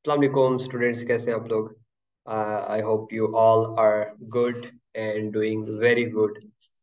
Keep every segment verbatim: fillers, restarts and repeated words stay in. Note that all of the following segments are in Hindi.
अस्सलाम वालेकुम स्टूडेंट्स, कैसे हैं आप लोग? I hope you all are good and doing very good,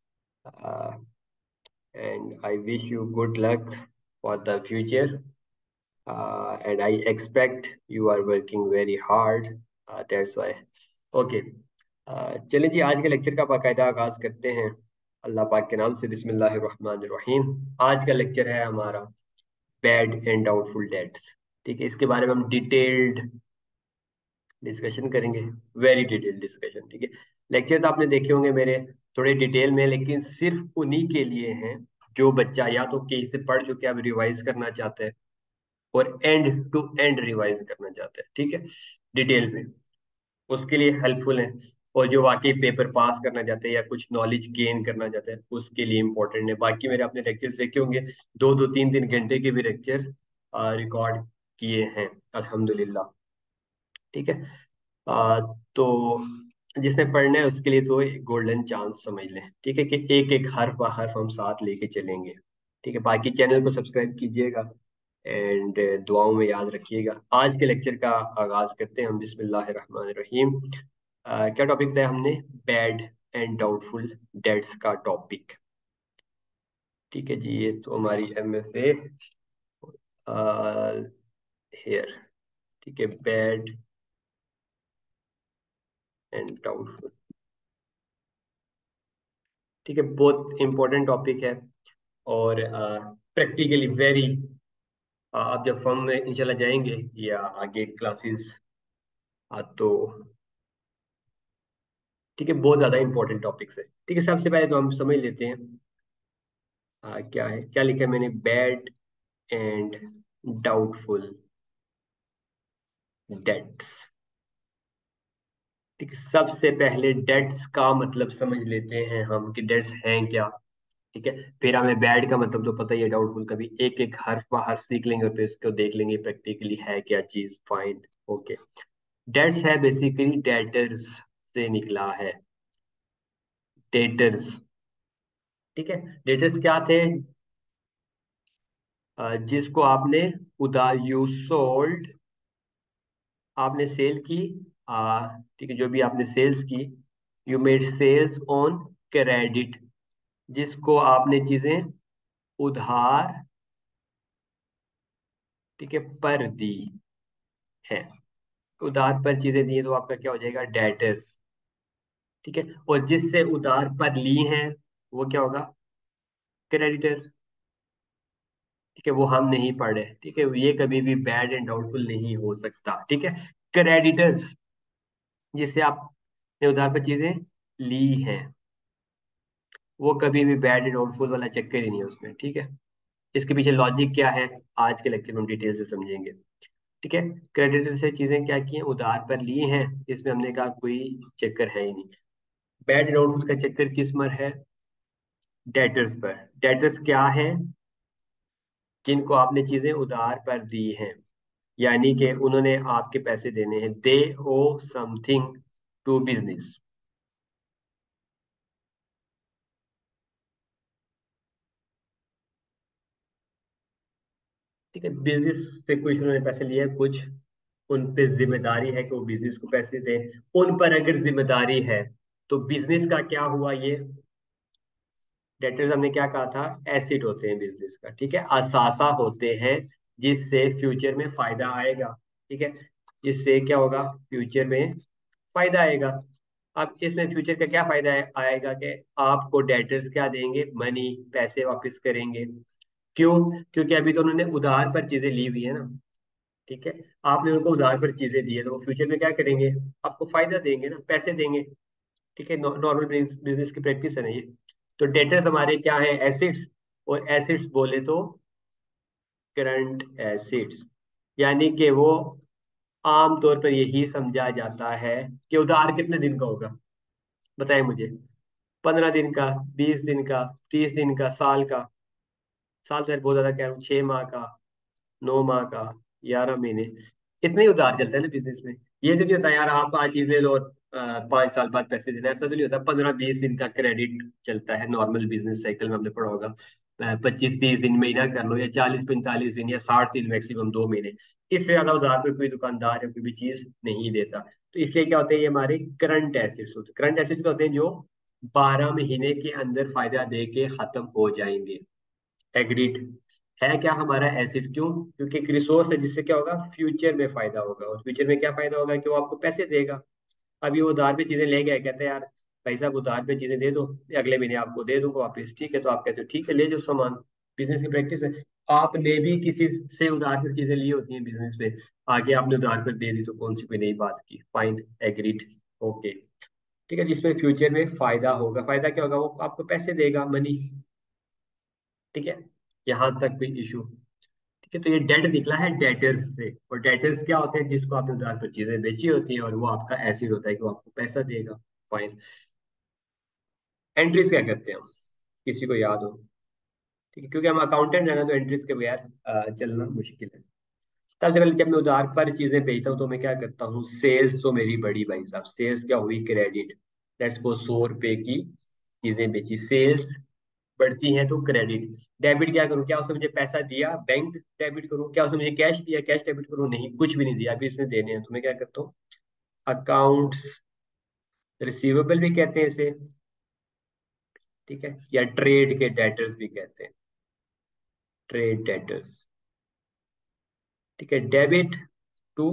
and I wish you good luck for the future, and I expect you are working very hard, that's why. Okay, चलिए जी, आज के लेक्चर का बाकायदा आगाज करते हैं अल्लाह पाक के नाम से। बिस्मिल्लाहिर रहमानिर रहीम। आज का लेक्चर है हमारा बैड एंड डाउटफुल डेट्स। ठीक है, इसके बारे में हम डिटेल्ड डिस्कशन करेंगे, वेरी डिटेल डिस्कशन। ठीक है, लेक्चर्स आपने देखे होंगे मेरे थोड़े डिटेल में, लेकिन सिर्फ उन्हीं के लिए हैं जो बच्चा या तो कहीं से पढ़ चुके अब रिवाइज करना चाहता है और एंड टू एंड रिवाइज करना चाहता है। ठीक है, डिटेल में उसके लिए हेल्पफुल है, और जो वाकई पेपर पास करना चाहते हैं या कुछ नॉलेज गेन करना चाहते हैं उसके लिए इंपॉर्टेंट है। बाकी मेरे अपने लेक्चर्स देखे होंगे, दो दो तीन तीन घंटे के भी लेक्चर रिकॉर्ड किए हैं अल्हम्दुलिल्लाह। ठीक है, आ, तो जिसने पढ़ना है उसके लिए तो एक गोल्डन चांस समझ लें। ठीक है, कि एक एक हर्फ ब हर्फ हम साथ लेके चलेंगे। ठीक है, बाकी चैनल को सब्सक्राइब कीजिएगा एंड दुआओं में याद रखिएगा। आज के लेक्चर का आगाज करते हैं हम। बिस्मिल्लाहिर्रहमानिर्रहीम। आ, क्या टॉपिक था हमने? बैड एंड डाउटफुल डेट्स का टॉपिक। ठीक है जी, ये तो हमारी एम एफ ए हेयर। ठीक है, बैड एंड डाउटफुल। ठीक है, बहुत इंपॉर्टेंट टॉपिक है, और प्रैक्टिकली वेरी, आप जब फर्म में इंशाल्लाह जाएंगे या आगे क्लासेस, तो ठीक है, बहुत ज्यादा इंपॉर्टेंट टॉपिक्स है। ठीक है, सबसे पहले तो हम समझ लेते हैं आ, क्या है, क्या लिखा है मैंने? Bad and doubtful debts. ठीक है, सबसे पहले डेट्स का मतलब समझ लेते हैं हम कि डेट्स हैं क्या। ठीक है, फिर हमें बैड का मतलब तो पता ही है, डाउटफुल का भी एक एक हर्फ ब हर्फ सीख लेंगे और फिर उसको देख लेंगे प्रैक्टिकली है क्या चीज। Fine, okay. डेट्स है बेसिकली डेटर्स से निकला है, डेटर्स। ठीक है, डेटर्स क्या थे? अ, जिसको आपने उधार, यू सोल्ड, आपने सेल की, आ, ठीक है, जो भी आपने सेल्स की, you made sales on credit, जिसको आपने चीजें उधार, ठीक है, पर दी है। उधार पर चीजें दी है तो आपका क्या हो जाएगा? डेटर्स। ठीक है, और जिससे उधार पर ली हैं वो क्या होगा? क्रेडिटर। ठीक है, वो हम नहीं पढ़े। ठीक है, ये कभी भी बैड एंड डाउटफुल नहीं हो सकता। ठीक है, क्रेडिटर्स जिससे आपने उधार पर चीजें ली हैं, वो कभी भी बैड एंड डाउटफुल वाला चक्कर ही नहीं है उसमें। ठीक है, इसके पीछे लॉजिक क्या है आज के लेक्चर में हम डिटेल से समझेंगे। ठीक है, क्रेडिटर से चीजें क्या की हैं? उधार पर ली हैं, इसमें हमने कहा कोई चक्कर है ही नहीं। बैड एंड डाउटफुल का चक्कर किस पर है? डेटर्स पर। डेटर्स क्या है? जिनको आपने चीजें उधार पर दी हैं, यानी कि उन्होंने आपके पैसे देने हैं, they owe something to business. ठीक है, बिजनेस से कुछ उन्होंने पैसे लिए, कुछ उन पे जिम्मेदारी है कि वो बिजनेस को पैसे दें। उन पर अगर जिम्मेदारी है तो बिजनेस का क्या हुआ? ये डेटर्स हमने क्या कहा था? एसेट होते हैं बिजनेस का। ठीक है, असासा होते हैं जिससे फ्यूचर में फायदा आएगा। ठीक है, जिससे क्या होगा? फ्यूचर में फायदा आएगा। अब इसमें फ्यूचर का क्या फायदा है, आएगा कि आपको डेटर्स क्या देंगे? मनी, पैसे वापस करेंगे। क्यों? क्योंकि अभी तो उन्होंने उधार पर चीजें ली हुई है ना। ठीक है, आपने उनको उधार पर चीजें दी है तो वो फ्यूचर में क्या करेंगे? आपको फायदा देंगे ना, पैसे देंगे। ठीक है, नॉर्मल बिजनेस की प्रैक्टिस है ना ये। तो डेटर्स हमारे क्या है? एसिड्स। और एसिड्स बोले तो करंट एसिड्स, यानी कि वो आमतौर पर यही समझा जाता है कि उधार कितने दिन का होगा? बताएं मुझे। पंद्रह दिन का, बीस दिन का, तीस दिन का, साल का? साल तो यार बहुत ज्यादा कह रहा हूँ, छह माह का, नौ माह का, ग्यारह महीने, इतने ही उधार चलता है ना बिजनेस में। ये तो नहीं होता यार आप आज चीज ले लो और अ, पाँच साल बाद पैसे देना, ऐसा तो नहीं होता। पंद्रह बीस दिन का क्रेडिट चलता है नॉर्मल बिजनेस साइकिल में, हमने पढ़ा होगा। पच्चीस तीस दिन महीना कर लो, या चालीस पैंतालीस दिन, या साठ दिन मैक्सिमम दो महीने। इससे ज्यादा उधार पे कोई दुकानदार या कोई भी चीज नहीं देता। तो इसलिए क्या होते हैं, ये हमारे करंट एसेट्स होते हैं। करंट एसेट्स होते हैं जो बारह महीने के अंदर फायदा दे के खत्म हो जाएंगे। एग्रीड। है क्या हमारा एसेट, क्यों? क्योंकि एक रिसोर्स है जिससे क्या होगा, फ्यूचर में फायदा होगा। और फ्यूचर में क्या फायदा होगा कि वो आपको पैसे देगा। अभी वो उधार पे चीजें ले गए, कहते हैं यार भाई साहब उधार पे चीजें दे दो, अगले महीने आपको दे दूंगा वापस, ठीक है? तो आप कहते हो ठीक है ले जाओ सामान। बिजनेस की प्रैक्टिस है। आपने भी किसी से उधार पर चीजें ली होती हैं बिजनेस में, आगे आपने उधार पर दे दी, तो कौन सी कोई नई बात की? Fine, agreed. ओके, ठीक है। जिसमें फ्यूचर में फायदा होगा, फायदा क्या होगा, वो आपको पैसे देगा, मनी। ठीक है, यहाँ तक कोई इशू? ठीक है, तो ये डेट निकला है डेटर्स से। और डेटर्स क्या होते हैं, जिसको आपने उधार पर चीजें बेची होती हैं, और वो आपका एसिड होता है कि वो आपको पैसा देगा। फाइन। एंट्रीज क्या करते हैं हम, किसी को याद हो? ठीक है, क्योंकि हम अकाउंटेंट है ना, तो एंट्रीज के बगैर अ, चलना मुश्किल है। सबसे पहले जब मैं उधार पर चीजें बेचता हूँ तो मैं क्या करता हूँ, सेल्स तो मेरी बड़ी भाई साहब। सेल्स क्या हुई, क्रेडिट। लेट्स को सौ रुपए की चीजें बेची, सेल्स बढ़ती हैं तो क्रेडिट। डेबिट क्या करूँ, क्या उसने मुझे पैसा दिया, बैंक डेबिट करूँ? क्या उसने मुझे कैश दिया, कैश डेबिट करूँ? नहीं, कुछ भी नहीं दिया, अभी इसने देने हैं, तो मैं क्या करता हूँ, अकाउंट रिसीवेबल भी कहते हैं इसे, ठीक है, या ट्रेड के डेटर्स भी कहते हैं, ट्रेड डेटर्स। ठीक है, डेबिट टू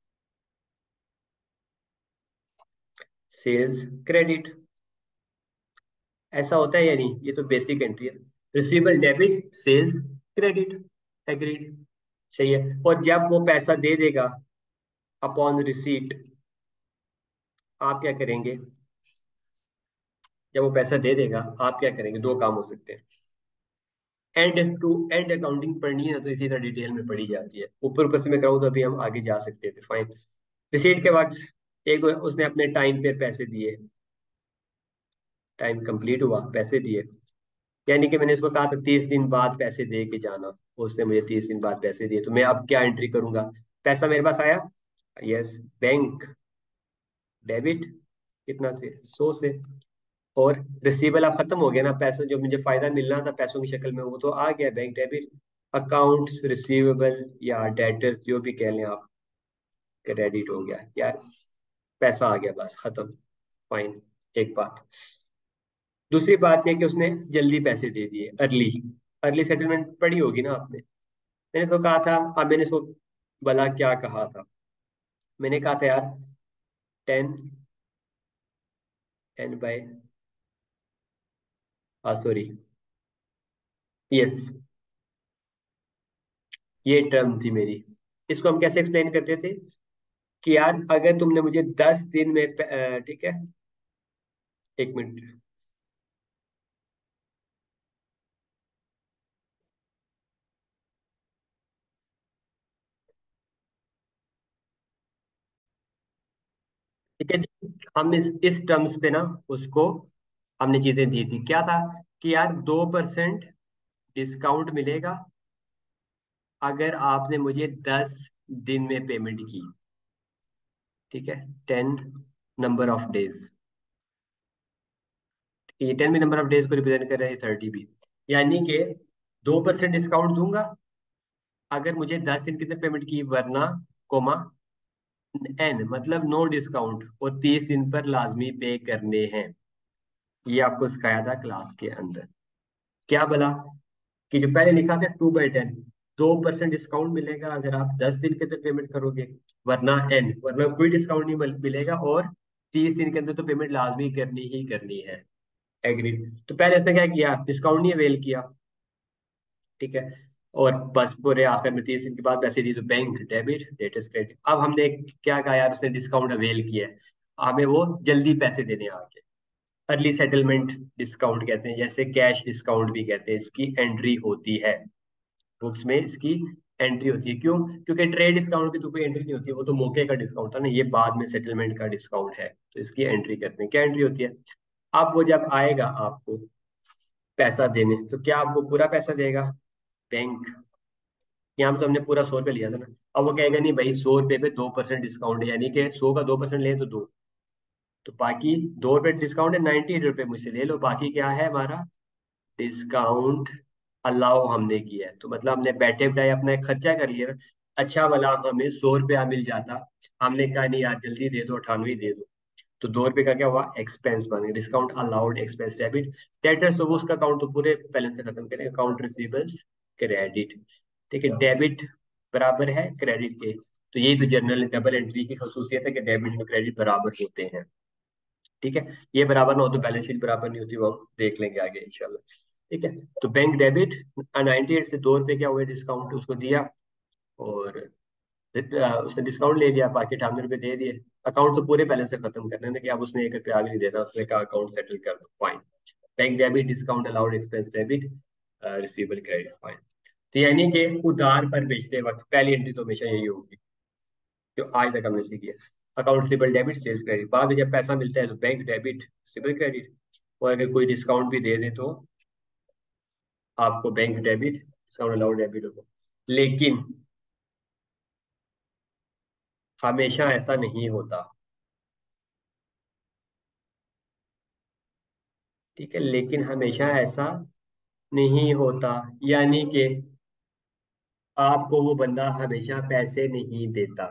सेल्स क्रेडिट। ऐसा होता है या नहीं? ये तो बेसिक एंट्री है। Receivable debit, sales credit, agreed. सही है। और जब वो पैसा दे देगा, अपॉन रिसीट, आप क्या करेंगे? जब वो पैसा दे देगा आप क्या करेंगे? दो काम हो सकते हैं। एंड टू एंड अकाउंटिंग पढ़नी है ना, तो इसी तरह डिटेल में पढ़ी जाती है। ऊपर ऊपर से मैं कहूँ तो अभी हम आगे जा सकते थे। फाइन। रिसीट के बाद एक उसने अपने टाइम पे पैसे दिए, टाइम कंप्लीट हुआ, पैसे दिए, यानी कि मैंने इसको कहा था तीस दिन बाद पैसे दे के जाना, उसने मुझे तीस दिन बाद पैसे दिए, तो मैं अब क्या एंट्री करूंगा? पैसा मेरे पास आया, यस, बैंक डेबिट, कितना से, सौ से। और रिसीवेबल अब खत्म हो गया ना, पैसे जो मुझे फायदा मिलना था पैसों की शक्ल में, वो तो आ गया, बैंक डेबिट। अकाउंट्स रिसीवेबल या डेटर्स जो भी कह लें आप, क्रेडिट हो गया यार, पैसा आ गया, बस खत्म। फाइन। एक बात। दूसरी बात यह कि उसने जल्दी पैसे दे दिए, अर्ली। अर्ली सेटलमेंट पड़ी होगी ना आपने। मैंने इसको कहा था, अब मैंने इसको भला क्या कहा था, मैंने कहा था यार ten, ten by, sorry, yes, ये टर्म थी मेरी। इसको हम कैसे एक्सप्लेन करते थे कि यार अगर तुमने मुझे दस दिन में प- अ, ठीक है, एक मिनट, ठीक है जी, हम इस इस टर्म्स पे ना उसको हमने चीजें दी थी, क्या था कि यार दो परसेंट डिस्काउंट मिलेगा अगर आपने मुझे दस दिन में पेमेंट की। ठीक है, टेन नंबर ऑफ डेज, ये टेन भी नंबर ऑफ डेज को रिप्रेजेंट कर रहा है, थर्टी भी। यानी कि दो परसेंट डिस्काउंट दूंगा अगर मुझे दस दिन के अंदर पेमेंट की, वरना कोमा एन, मतलब नो डिस्काउंट, और तीस दिन पर लाजमी पे करने हैं। ये आपको सिखाया था क्लास के अंदर। क्या बोला कि जो पहले लिखा था टू बाई टेन, दो परसेंट डिस्काउंट मिलेगा अगर आप दस दिन के अंदर पेमेंट करोगे, वरना एन, वरना कोई डिस्काउंट नहीं मिल- मिलेगा, और तीस दिन के अंदर तो पेमेंट लाजमी करनी ही करनी है। एग्री। तो पहले इसने क्या किया, डिस्काउंट नहीं अवेल किया, ठीक है, और बस पूरे आखिर में तीस दिन के बाद पैसे दी, तो बैंक डेबिट, लेटेस्ट क्रेडिट। अब हमने क्या कहा यार, उसने डिस्काउंट अवेल किया है, हमें वो जल्दी पैसे देने आ गए। अर्ली सेटलमेंट डिस्काउंट कहते हैं, जैसे कैश डिस्काउंट भी कहते हैं, इसकी एंट्री होती है बुक्स में, इसकी एंट्री होती है। क्यों? क्योंकि ट्रेड डिस्काउंट की तो कोई एंट्री नहीं होती है, वो तो मौके का डिस्काउंट था ना, ये बाद में सेटलमेंट का डिस्काउंट है, तो इसकी एंट्री करते हैं। क्या एंट्री होती है? अब वो जब आएगा आपको पैसा देने, तो क्या आपको पूरा पैसा देगा? बैंक, यहाँ पे तो हमने पूरा सौ रुपये लिया था ना। अब वो कहेगा नहीं भाई, सौ रुपये पे दो परसेंट डिस्काउंट है, यानी कि सौ का दो परसेंट ले तो दो, तो बाकी दो रुपये डिस्काउंट है, नाइन्टी रुपये मुझसे ले लो, बाकी क्या है हमारा डिस्काउंट, अलाउ हमने किया है, तो मतलब हमने बैठे बिठाए अपना एक खर्चा कर लिया ना। अच्छा वाला हमें सौ रुपया मिल जाता, हमने कहा नहीं यार जल्दी दे दो, अठानवे दे दो, तो दो रुपए का क्या हुआ, एक्सपेंस बन गया, discount allowed expense debit. Debtors तो वो उसका अकाउंट तो पूरे बैलेंस से खत्म करें, अकाउंट रिसीवेबल्स क्रेडिट। ठीक है, डेबिट बराबर है क्रेडिट के, तो यही तो जनरल डबल एंट्री की खसूसियत है कि डेबिट और क्रेडिट बराबर होते हैं। ठीक है, ये बराबर ना हो तो बैलेंस शीट बराबर नहीं होती, वो हम देख लेंगे आगे इंशाल्लाह। ठीक है, तो बैंक डेबिट नाइनटी एट से दो रुपए क्या हुए डिस्काउंट उसको दिया, और अ, उसने डिस्काउंट ले लिया, बाकी अठानवे रुपए दे दिए। अकाउंट तो पूरे बैलेंस से खत्म करने ने कि अब उसने एक रुपया भी नहीं देना, उसने कहा अकाउंट सेटल कर दो, fine. Bank debit discount allowed expense debit receivable credit, fine. तो यानी कि उधार पर बेचते वक्त पहली एंट्री तो हमेशा यही होगी जो आज तक हमने सीखी है। अकाउंट सिबल डेबिट सेल्स क्रेडिट, बाद में जब पैसा मिलता है तो बैंक डेबिट सिबल क्रेडिट, और अगर कोई डिस्काउंट भी दे दे तो आपको bank debit discount allowed debit होगा। लेकिन हमेशा ऐसा नहीं होता। ठीक है, लेकिन हमेशा ऐसा नहीं होता, यानी कि आपको वो बंदा हमेशा पैसे नहीं देता।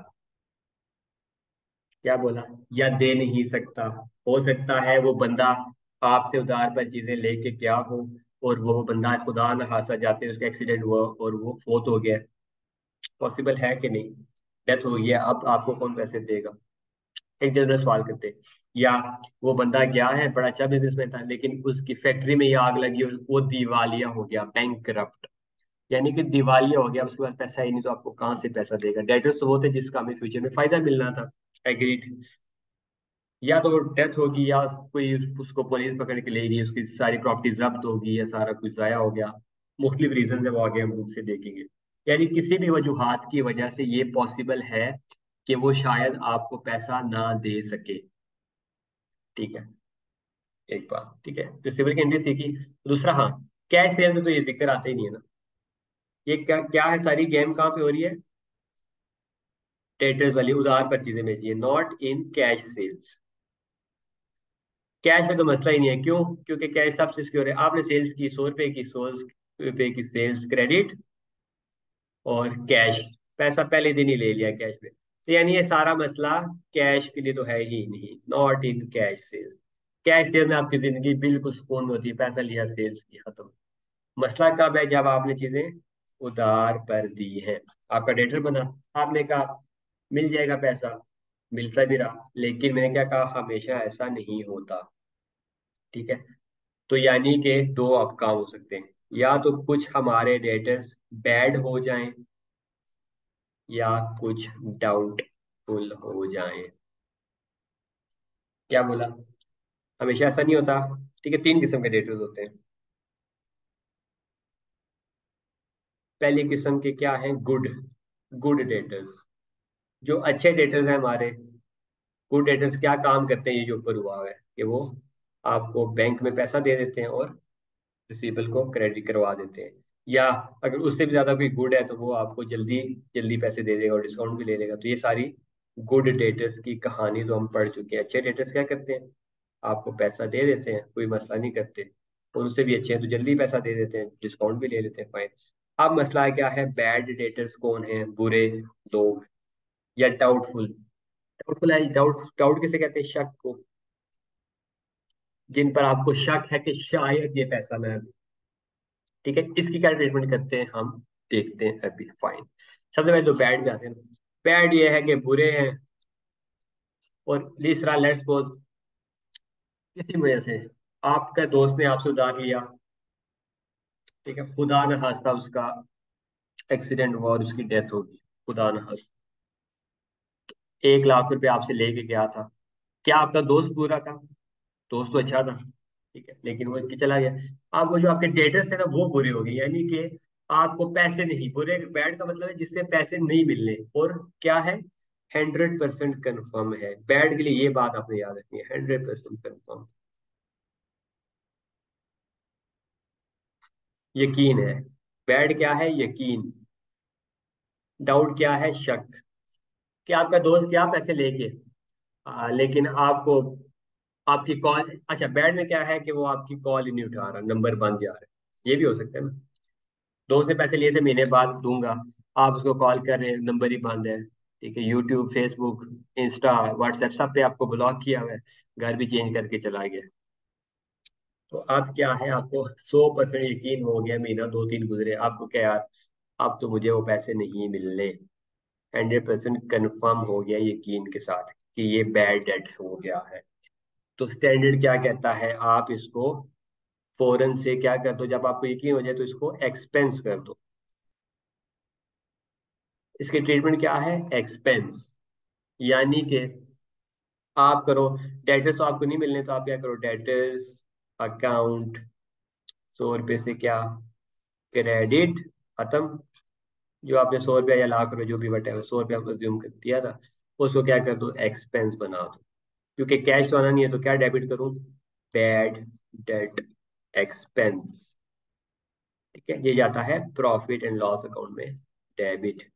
क्या बोला, या दे नहीं सकता। हो सकता है वो बंदा आपसे उधार पर चीजें लेके क्या हो, और वो बंदा खुदा न खासा जाते उसका एक्सीडेंट हुआ और वो फोत हो गया। पॉसिबल है कि नहीं, डेथ हो गई है, अब आपको कौन पैसे देगा। एक जनरल सवाल करते हैं। या वो बंदा गया है, बड़ा अच्छा बिजनेसमैन था, लेकिन उसकी फैक्ट्री में ये आग लगी और वो दिवालिया हो गया, बैंक, यानी कि दिवालिया हो गया, उसके बाद पैसा ही नहीं, तो आपको कहाँ से पैसा देगा। डेटर्स तो वो थे जिसका हमें फ्यूचर में फायदा मिलना था, एग्रीड। या तो डेथ होगी, या कोई उसको पुलिस पकड़ के ले गई, उसकी सारी प्रॉपर्टी जब्त होगी, या सारा कुछ जाया हो गया। मुख्तलिफ रीजन है, वो आगे हम बुक से देखेंगे। यानी किसी भी वजूहात की वजह से ये पॉसिबल है कि वो शायद आपको पैसा ना दे सके। ठीक है, एक बात, ठीक है, तो सिविल की एंट्री सीखी। दूसरा, हाँ, कैश सेल में तो ये जिक्र आता ही नहीं है ना। ये क्या क्या है, सारी गेम कहाँ पे हो रही है, डेटर्स वाली, उधार पर चीजें बेची है, not in cash sales. Cash में तो मसला ही नहीं है, क्यों, क्योंकि कैश सबसे सिक्योर है। आपने सेल्स की, सौ रुपए की, सौ रुपए की सेल्स क्रेडिट, और कैश, पैसा पहले दिन ही ले लिया कैश में, तो यानी ये सारा मसला कैश के लिए तो है ही नहीं, not in cash sales. Cash sale में आपकी जिंदगी बिल्कुल सुकून में होती है, पैसा लिया सेल्स की, खत्म। मसला कब है, जब आपने चीजें उधार पर दी हैं। आपका डेटर बना, आपने कहा मिल जाएगा पैसा, मिलता भी रहा, लेकिन मैंने क्या कहा, हमेशा ऐसा नहीं होता। ठीक है, तो यानी कि दो अब काम हो सकते हैं, या तो कुछ हमारे डेटर्स बैड हो जाएं, या कुछ डाउटफुल हो जाएं। क्या बोला, हमेशा ऐसा नहीं होता। ठीक है, तीन किस्म के डेटर्स होते हैं। पहली किस्म के क्या है, गुड, गुड डेटर्स, जो अच्छे डेटर्स हैं हमारे। गुड डेटर्स क्या काम करते हैं, ये जो ऊपर हुआ है कि वो आपको बैंक में पैसा दे देते हैं और रिसीवेबल को क्रेडिट करवा देते हैं। या अगर उससे भी ज्यादा कोई गुड है तो वो आपको जल्दी जल्दी पैसे दे देगा और डिस्काउंट भी ले लेगा। तो ये सारी गुड डेटर्स की कहानी तो हम पढ़ चुके हैं। अच्छे डेटर्स क्या करते हैं, आपको पैसा दे देते हैं, कोई मसला नहीं करते, और उससे भी अच्छे हैं तो जल्दी पैसा दे देते हैं, डिस्काउंट भी ले लेते हैं, फाइन। अब मसला क्या है, बैड डेटर्स कौन है, बुरे लोग, या डाउटफुल। डाउटफुल है, डाउट डाउट किसे कहते हैं, शक को, जिन पर आपको शक है कि शायद ये पैसा ना दे। ठीक है, इसकी क्या ट्रीटमेंट करते हैं हम, देखते हैं अभी, फाइन। सबसे पहले तो बैड में आते हैं। बैड ये है कि बुरे हैं, और तीसरा, लेट्स सपोज किसी वजह से आपका दोस्त ने आपसे उधार लिया, ठीक है, खुदा न खास्ता उसका एक्सीडेंट हुआ और उसकी डेथ होगी, खुदा न खास्ता, एक लाख रुपए आपसे लेके गया था। क्या आपका दोस्त बुरा था, दोस्त तो अच्छा था, ठीक है, लेकिन वो इनके चला गया। अब वो जो आपके डेटर्स थे ना वो बुरे हो गए, यानी कि आपको पैसे नहीं, बुरे बैड का मतलब है जिससे पैसे नहीं मिलने, और क्या है, हंड्रेड परसेंट कन्फर्म है। बैड के लिए ये बात आपने याद रखनी है, हंड्रेड परसेंट कन्फर्म, यकीन है। बैड क्या है, यकीन। डाउट क्या है, शक, कि आपका दोस्त क्या पैसे लेके आ, लेकिन आपको आपकी कॉल, अच्छा बैड में क्या है कि वो आपकी कॉल ही नहीं उठा रहा, नंबर बंद जा रहा है, ये भी हो सकता है ना। दोस्त ने पैसे लिए थे, महीने बाद दूंगा। आप उसको कॉल कर रहे हैं, नंबर ही बंद है। ठीक है, यूट्यूब, फेसबुक, इंस्टा, व्हाट्सएप सब पे आपको ब्लॉक किया हुआ है। घर भी चेंज करके चला गया। तो अब क्या है, आपको सौ परसेंट यकीन हो गया, महीना दो तीन गुजरे, आपको क्या यार, अब तो मुझे वो पैसे नहीं मिलने। हंड्रेड परसेंट कन्फर्म हो गया यकीन के साथ कि ये बैड डेट हो गया है। तो स्टैंडर्ड क्या कहता है, आप इसको फौरन से क्या कर दो, जब आपको यकीन हो जाए तो इसको एक्सपेंस कर दो। इसकी ट्रीटमेंट क्या है, एक्सपेंस। यानी कि आप करो, डेटर्स तो आपको नहीं मिलने, तो आप क्या करो, डेटर्स अकाउंट सौ रुपये से क्या, क्रेडिट, खत्म। जो आपने सौ रुपया या लाख रुपए जो भी बटे हुए सौ रुपया कंज्यूम कर दिया था, उसको क्या कर दो, एक्सपेंस बना दो। क्योंकि कैश तो आना नहीं है, तो क्या डेबिट करूं, बैड डेट एक्सपेंस। ठीक है, ये जाता है प्रॉफिट एंड लॉस अकाउंट में, डेबिट।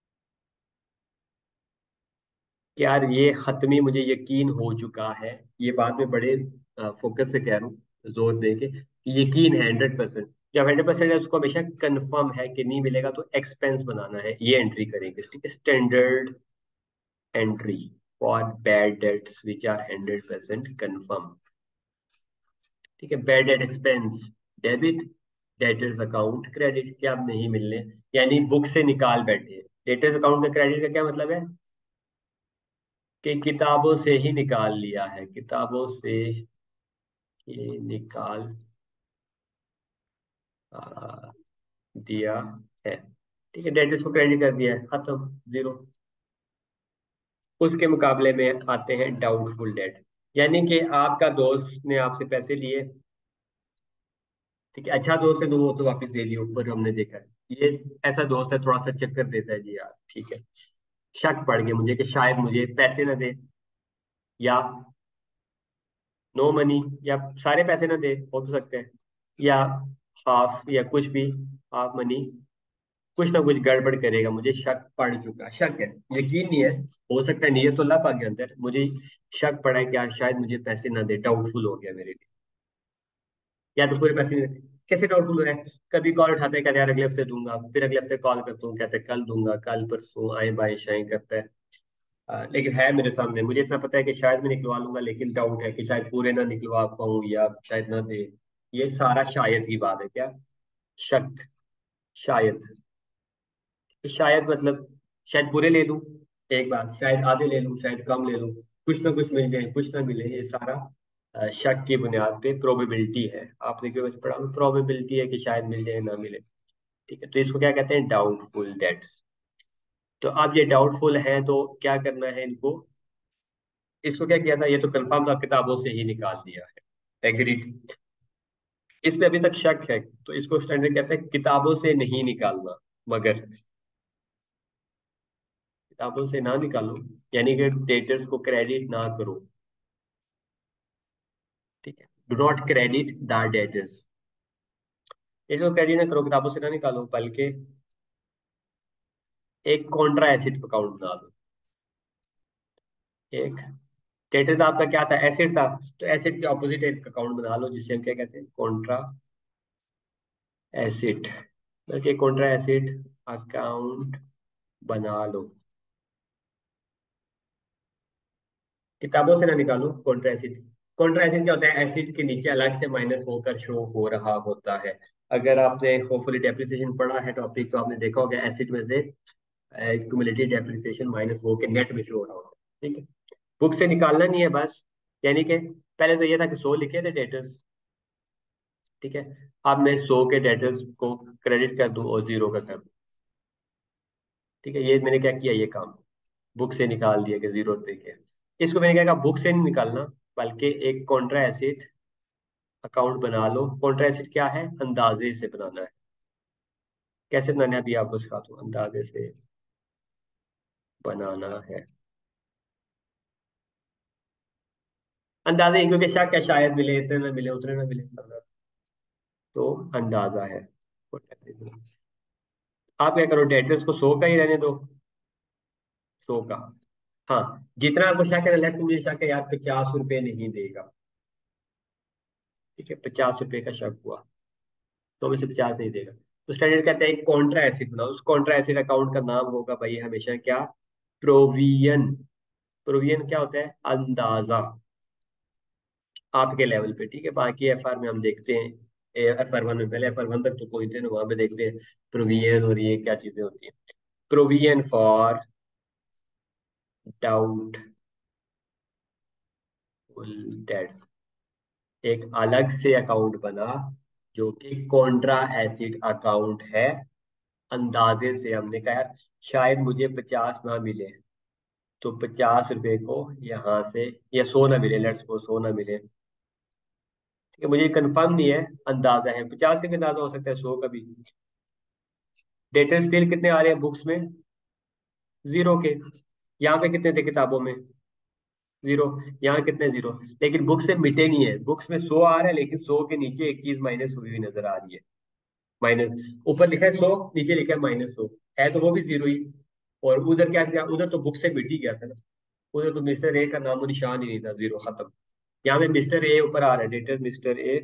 यार ये खत्मी, मुझे यकीन हो चुका है। ये बात मैं बड़े फोकस से कह रहा हूँ, जोर दे के, कि यकीन है हंड्रेड परसेंट। जब हंड्रेड परसेंट है, उसको हमेशा कंफर्म है कि नहीं मिलेगा, तो एक्सपेंस बनाना है, ये एंट्री करेंगे। ठीक है, standard entry for bad debts which are hundred percent confirm. ठीक है, bad debt expense debit, debtors account credit, क्या अब नहीं मिलने, यानी बुक से निकाल बैठे। डेटर्स अकाउंट का क्रेडिट का क्या मतलब है, कि किताबों से ही निकाल लिया है, किताबों से ही निकाल आ, दिया है। ठीक है, डेटर्स को क्रेडिट कर दिया है, खत्म, जीरो। उसके मुकाबले में आते हैं डाउटफुल डेट। यानी कि आपका दोस्त ने आपसे पैसे लिए, ठीक है, अच्छा दोस्त है तो वो तो वापस दे दिए, ऊपर हमने देखा है। ये ऐसा दोस्त है, थोड़ा सा चक्कर देता है जी यार, ठीक है, शक पड़ गया मुझे कि शायद मुझे पैसे ना दे, या नो मनी, या सारे पैसे ना दे, हो तो सकते हैं, या हाफ, या कुछ भी, हाफ मनी, कुछ ना कुछ गड़बड़ करेगा, मुझे शक पड़ चुका, शक है, यकीन नहीं है। हो सकता है नीयत तो अल्लाह पाक के अंदर, मुझे शक पड़ा है कि यार शायद मुझे पैसे ना दे, डाउटफुल हो गया मेरे लिए। या तो पूरे पैसे नहीं देते। कैसे डाउटफुल है, कभी कॉल उठाते हैं, कहते हैं यार अगले हफ्ते दूंगा, फिर अगले हफ्ते कॉल करता हूँ, कहते हैं कल दूंगा, कल परसों आए बाएं शाएं करता है। अ, लेकिन है मेरे सामने, मुझे इतना पता है कि शायद मैं निकलवा लूंगा, लेकिन डाउट है कि शायद पूरे ना निकलवा पाऊँ, या शायद ना दे। ये सारा शायद की बात है, क्या, शक, शायद। शायद मतलब शायद पूरे ले लूं, एक बात, शायद आधे ले लूं, शायद कम ले लूं, कुछ ना कुछ मिल जाए, कुछ ना मिले, ये सारा अ, शक की बुनियाद पे प्रोबेबिलिटी है। आपने क्यों बस पढ़ा, प्रोबेबिलिटी है कि शायद मिल जाए ना मिले। ठीक है, तो इसको क्या कहते हैं, डाउटफुल डेट्स। तो अब ये डाउटफुल है, तो क्या करना है इनको, इसको क्या किया था, ये तो कंफर्म था, किताबों से ही निकाल दिया है, एग्रीड। इस पे अभी तक शक है, तो इसको स्टैंडर्ड कहते हैं किताबों से नहीं निकालना, मगर किताबों से ना निकालो, यानी कि डेटर्स को क्रेडिट ना करो। ठीक है, do not credit the debtors, इसको क्रेडिट ना करो, किताबों से ना निकालो, बल्कि एक कॉन्ट्रा एसिड अकाउंट बना दो। एक डेटर्स आपका क्या था, एसिड था, तो एसिड के ऑपोजिट एक अकाउंट बना लो, जिससे हम क्या कहते हैं, कॉन्ट्रा एसिड, बल्कि कॉन्ट्रा एसिड अकाउंट बना लो। किताबों से ना निकालो, कॉन्ट्रा एसिड। कॉन्ट्रा एसिड क्या होता है, एसिड के नीचे अलग से माइनस होकर शो हो रहा होता है। अगर आपने होपफुली डेप्रिसिएशन पढ़ा है टॉपिक, तो आपने देखा होगा एसिड में से क्यूमुलेटिव डेप्रिसिएशन माइनस हो के नेट में शो हो रहा होता है। ठीक है, बुक से निकालना नहीं है बस, यानी कि पहले तो ये था कि सौ लिखे थे डेटर्स, ठीक है, अब मैं सौ के डेटर्स को क्रेडिट कर दूं और जीरो का कर दूं। ठीक है, ये मैंने क्या किया, ये काम बुक से निकाल दिया कि जीरो रुपए के। इसको मैंने क्या कहा, बुक से नहीं निकालना, बल्कि एक कॉन्ट्रा एसिड अकाउंट बना लो। कॉन्ट्रा एसिड क्या है, अंदाजे से बनाना है। कैसे बनाना है अभी आपको सिखाता हूँ, अंदाजे से बनाना है। अंदाजे ही, क्योंकि शक है, शायद मिले, इतने ना मिले, उतने ना मिले, तो अंदाजा है। आप क्या करो, डेटर्स को सौ का ही रहने दो, सौ का। हाँ, जितना आपको शक है, लेफ्ट मुझे शक है यार पचास रुपए नहीं देगा। ठीक है, पचास रुपए का शक हुआ, तो वैसे पचास नहीं देगा। तो स्टैंडर्ड कहते हैं एक कॉन्ट्रा एसिड बनाओ, उस कॉन्ट्रा एसिड अकाउंट का नाम होगा भाई हमेशा क्या, प्रोवियन। प्रोवियन क्या होता है, अंदाजा आपके लेवल पे, ठीक है। बाकी एफ आर में हम देखते हैं, एफ आर वन में, पहले एफ आर वन तक तो पहुंचते हैं, वहां पे देखते हैं प्रोवियन और ये क्या चीजें होती हैं। प्रोवियन फॉर डाउटफुल डेट्स, एक अलग से अकाउंट बना जो कि कॉन्ट्रा एसिड अकाउंट है। अंदाजे से हमने कहा यार शायद मुझे पचास ना मिले, तो पचास रुपए को यहाँ से, या सौ ना मिले, लेट्स सपोज सौ ना मिले, ठीक है, मुझे कंफर्म नहीं है, अंदाजा है, पचास का भी अंदाजा हो सकता है, सौ का भी। डेटर स्टिल कितने आ रहे हैं बुक्स में, जीरो के। यहाँ पे कितने थे किताबों में, जीरो। यहाँ कितने, जीरो। लेकिन बुक से मिटे नहीं है, बुक्स में सौ आ रहा है, लेकिन सौ के नीचे एक चीज माइनस हुई हुई नजर आ रही है। माइनस, ऊपर लिखा है सौ, नीचे लिखा है माइनस सौ, है तो वो भी जीरो ही। और उधर क्या क्या, उधर तो बुक से मिट ही गया था ना, उधर तो मिस्टर ए का नामो निशान ही नहीं था, जीरो खत्म। यहाँ पे मिस्टर ए ऊपर आ रहा है, debtor mister A,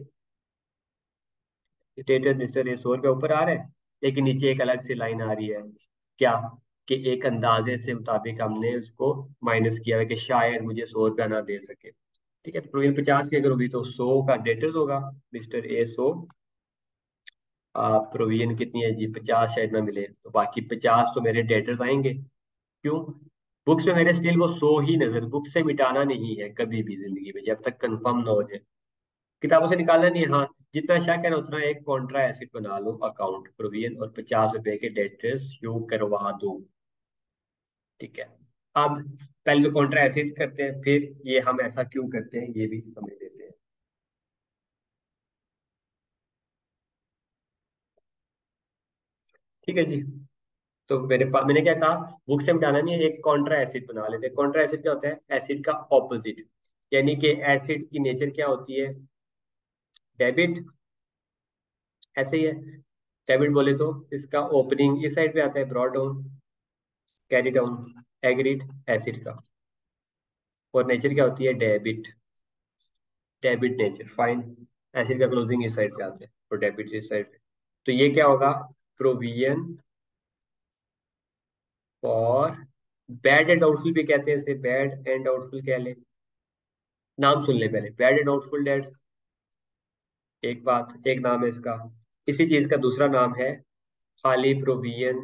debtor mister A सौ रुपये ऊपर आ रहा है, लेकिन नीचे एक अलग से लाइन आ रही है, क्या, कि एक अंदाजे से मुताबिक हमने उसको माइनस किया है कि शायद मुझे सौ रुपया ना दे सके, ठीक है। तो प्रोविजन पचास की अगर होगी तो सौ का डेटर्स होगा, मिस्टर ए सौ, प्रोविजन कितनी है जी, पचास शायद ना मिले, तो बाकी पचास तो मेरे डेटर्स आएंगे। क्यों, बुक्स में मेरे स्टिल वो सौ ही नजर, बुक से मिटाना नहीं है कभी भी जिंदगी में, जब तक कंफर्म ना हो जाए, किताबों से निकालना नहीं है। हाँ, जितना शक है ना उतना एक कॉन्ट्रा एसिड बना लो अकाउंट प्रोविजन, और पचास रुपए के डेटर्स शो करवा दो, ठीक है। अब पहले तो कॉन्ट्रा एसिड करते हैं, फिर ये हम ऐसा क्यों करते हैं ये भी समझ लेते हैं, ठीक है जी। तो मेरे पास मैंने क्या कहा, बुक से मिटाना नहीं है, एक कॉन्ट्रा एसिड बना लेते हैं। कॉन्ट्रा एसिड क्या होता है, एसिड का ऑपोजिट, यानी कि एसिड की नेचर क्या होती है, डेबिट, ऐसे ही है। डेबिट बोले तो इसका ओपनिंग इस साइड पे आता है, brought down, carry down, agreed, asset का। और नेचर क्या होती है, debit, debit nature, fine. Asset का क्लोजिंग इस साइड पे आता है और डेबिट इस साइड पे। तो ये क्या होगा, provision for bad and doubtful भी कहते हैं इसे, बैड एंड डाउटफुल कह ले, नाम सुन ले पहले, बैड एंड डाउटफुल डेट्स, एक बात, एक नाम है इसका। इसी चीज का दूसरा नाम है खाली प्रोविजन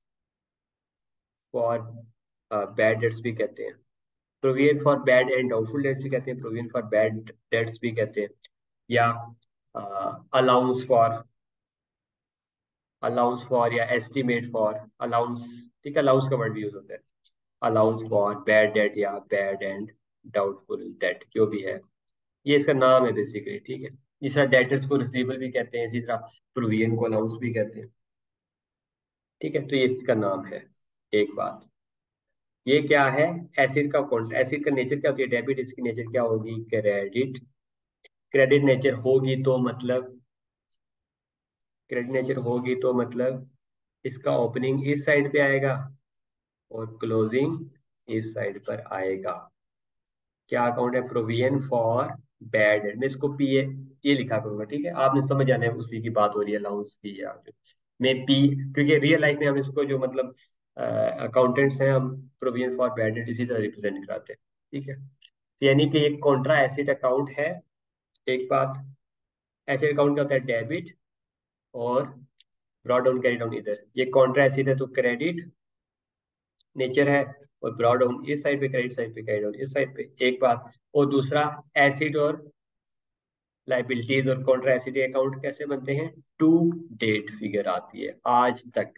फॉर बैड डेट्स भी कहते हैं, provision for bad and doubtful debts भी कहते हैं, प्रोविजन फॉर बैड डेट्स भी कहते हैं, या अलाउंस फॉर, अलाउंस फॉर या एस्टिमेट फॉर, अलाउंस, ठीक है, अलाउंस का वर्ड भी यूज होता है, अलाउंस फॉर बैड डेट या बैड एंड डाउटफुल डेट, जो भी है, ये इसका नाम है बेसिकली, ठीक है। जिस तरह डेटर्स को रिसीवेबल भी कहते हैं, इसी तरह प्रोविजन को अलाउंस भी कहते हैं, ठीक है। तो ये इसका नाम है, एक बात। ये क्या है, एसिड का कौन, एसिड का नेचर क्या होती है, डेबिट, इसकी नेचर क्या होगी, क्रेडिट। क्रेडिट नेचर होगी तो मतलब, क्रेडिट नेचर होगी तो मतलब इसका ओपनिंग इस साइड पे आएगा और क्लोजिंग इस साइड पर आएगा। क्या अकाउंट है, प्रोविजन फॉर बैड, मैं इसको पी ए ये लिखा करूंगा, ठीक है, आपने समझ जाना है उसी की बात हो रही है, अलाउंस की या जो मैं पी, क्योंकि रियल लाइफ में हम इसको जो मतलब अकाउंटेंट्स हैं, हम प्रोविजन फॉर बैड इसी तरह रिप्रेजेंट कराते हैं, ठीक है। तो यानी कि एक कॉन्ट्रा एसिड अकाउंट है, एक बात। एसिड अकाउंट क्या होता है, डेबिट, और ब्रॉड डाउन कैरी डाउन इधर, ये कॉन्ट्रा एसिड है तो क्रेडिट नेचर है, और ब्रॉड डाउन इस साइड पे, क्रेडिट साइड पे, कैरी डाउन इस साइड पे, एक बात। और दूसरा, एसिड और लाइबिलिटीज और कॉन्ट्रा एसिड अकाउंट कैसे बनते हैं, टू डेट फिगर आती है, आज तक,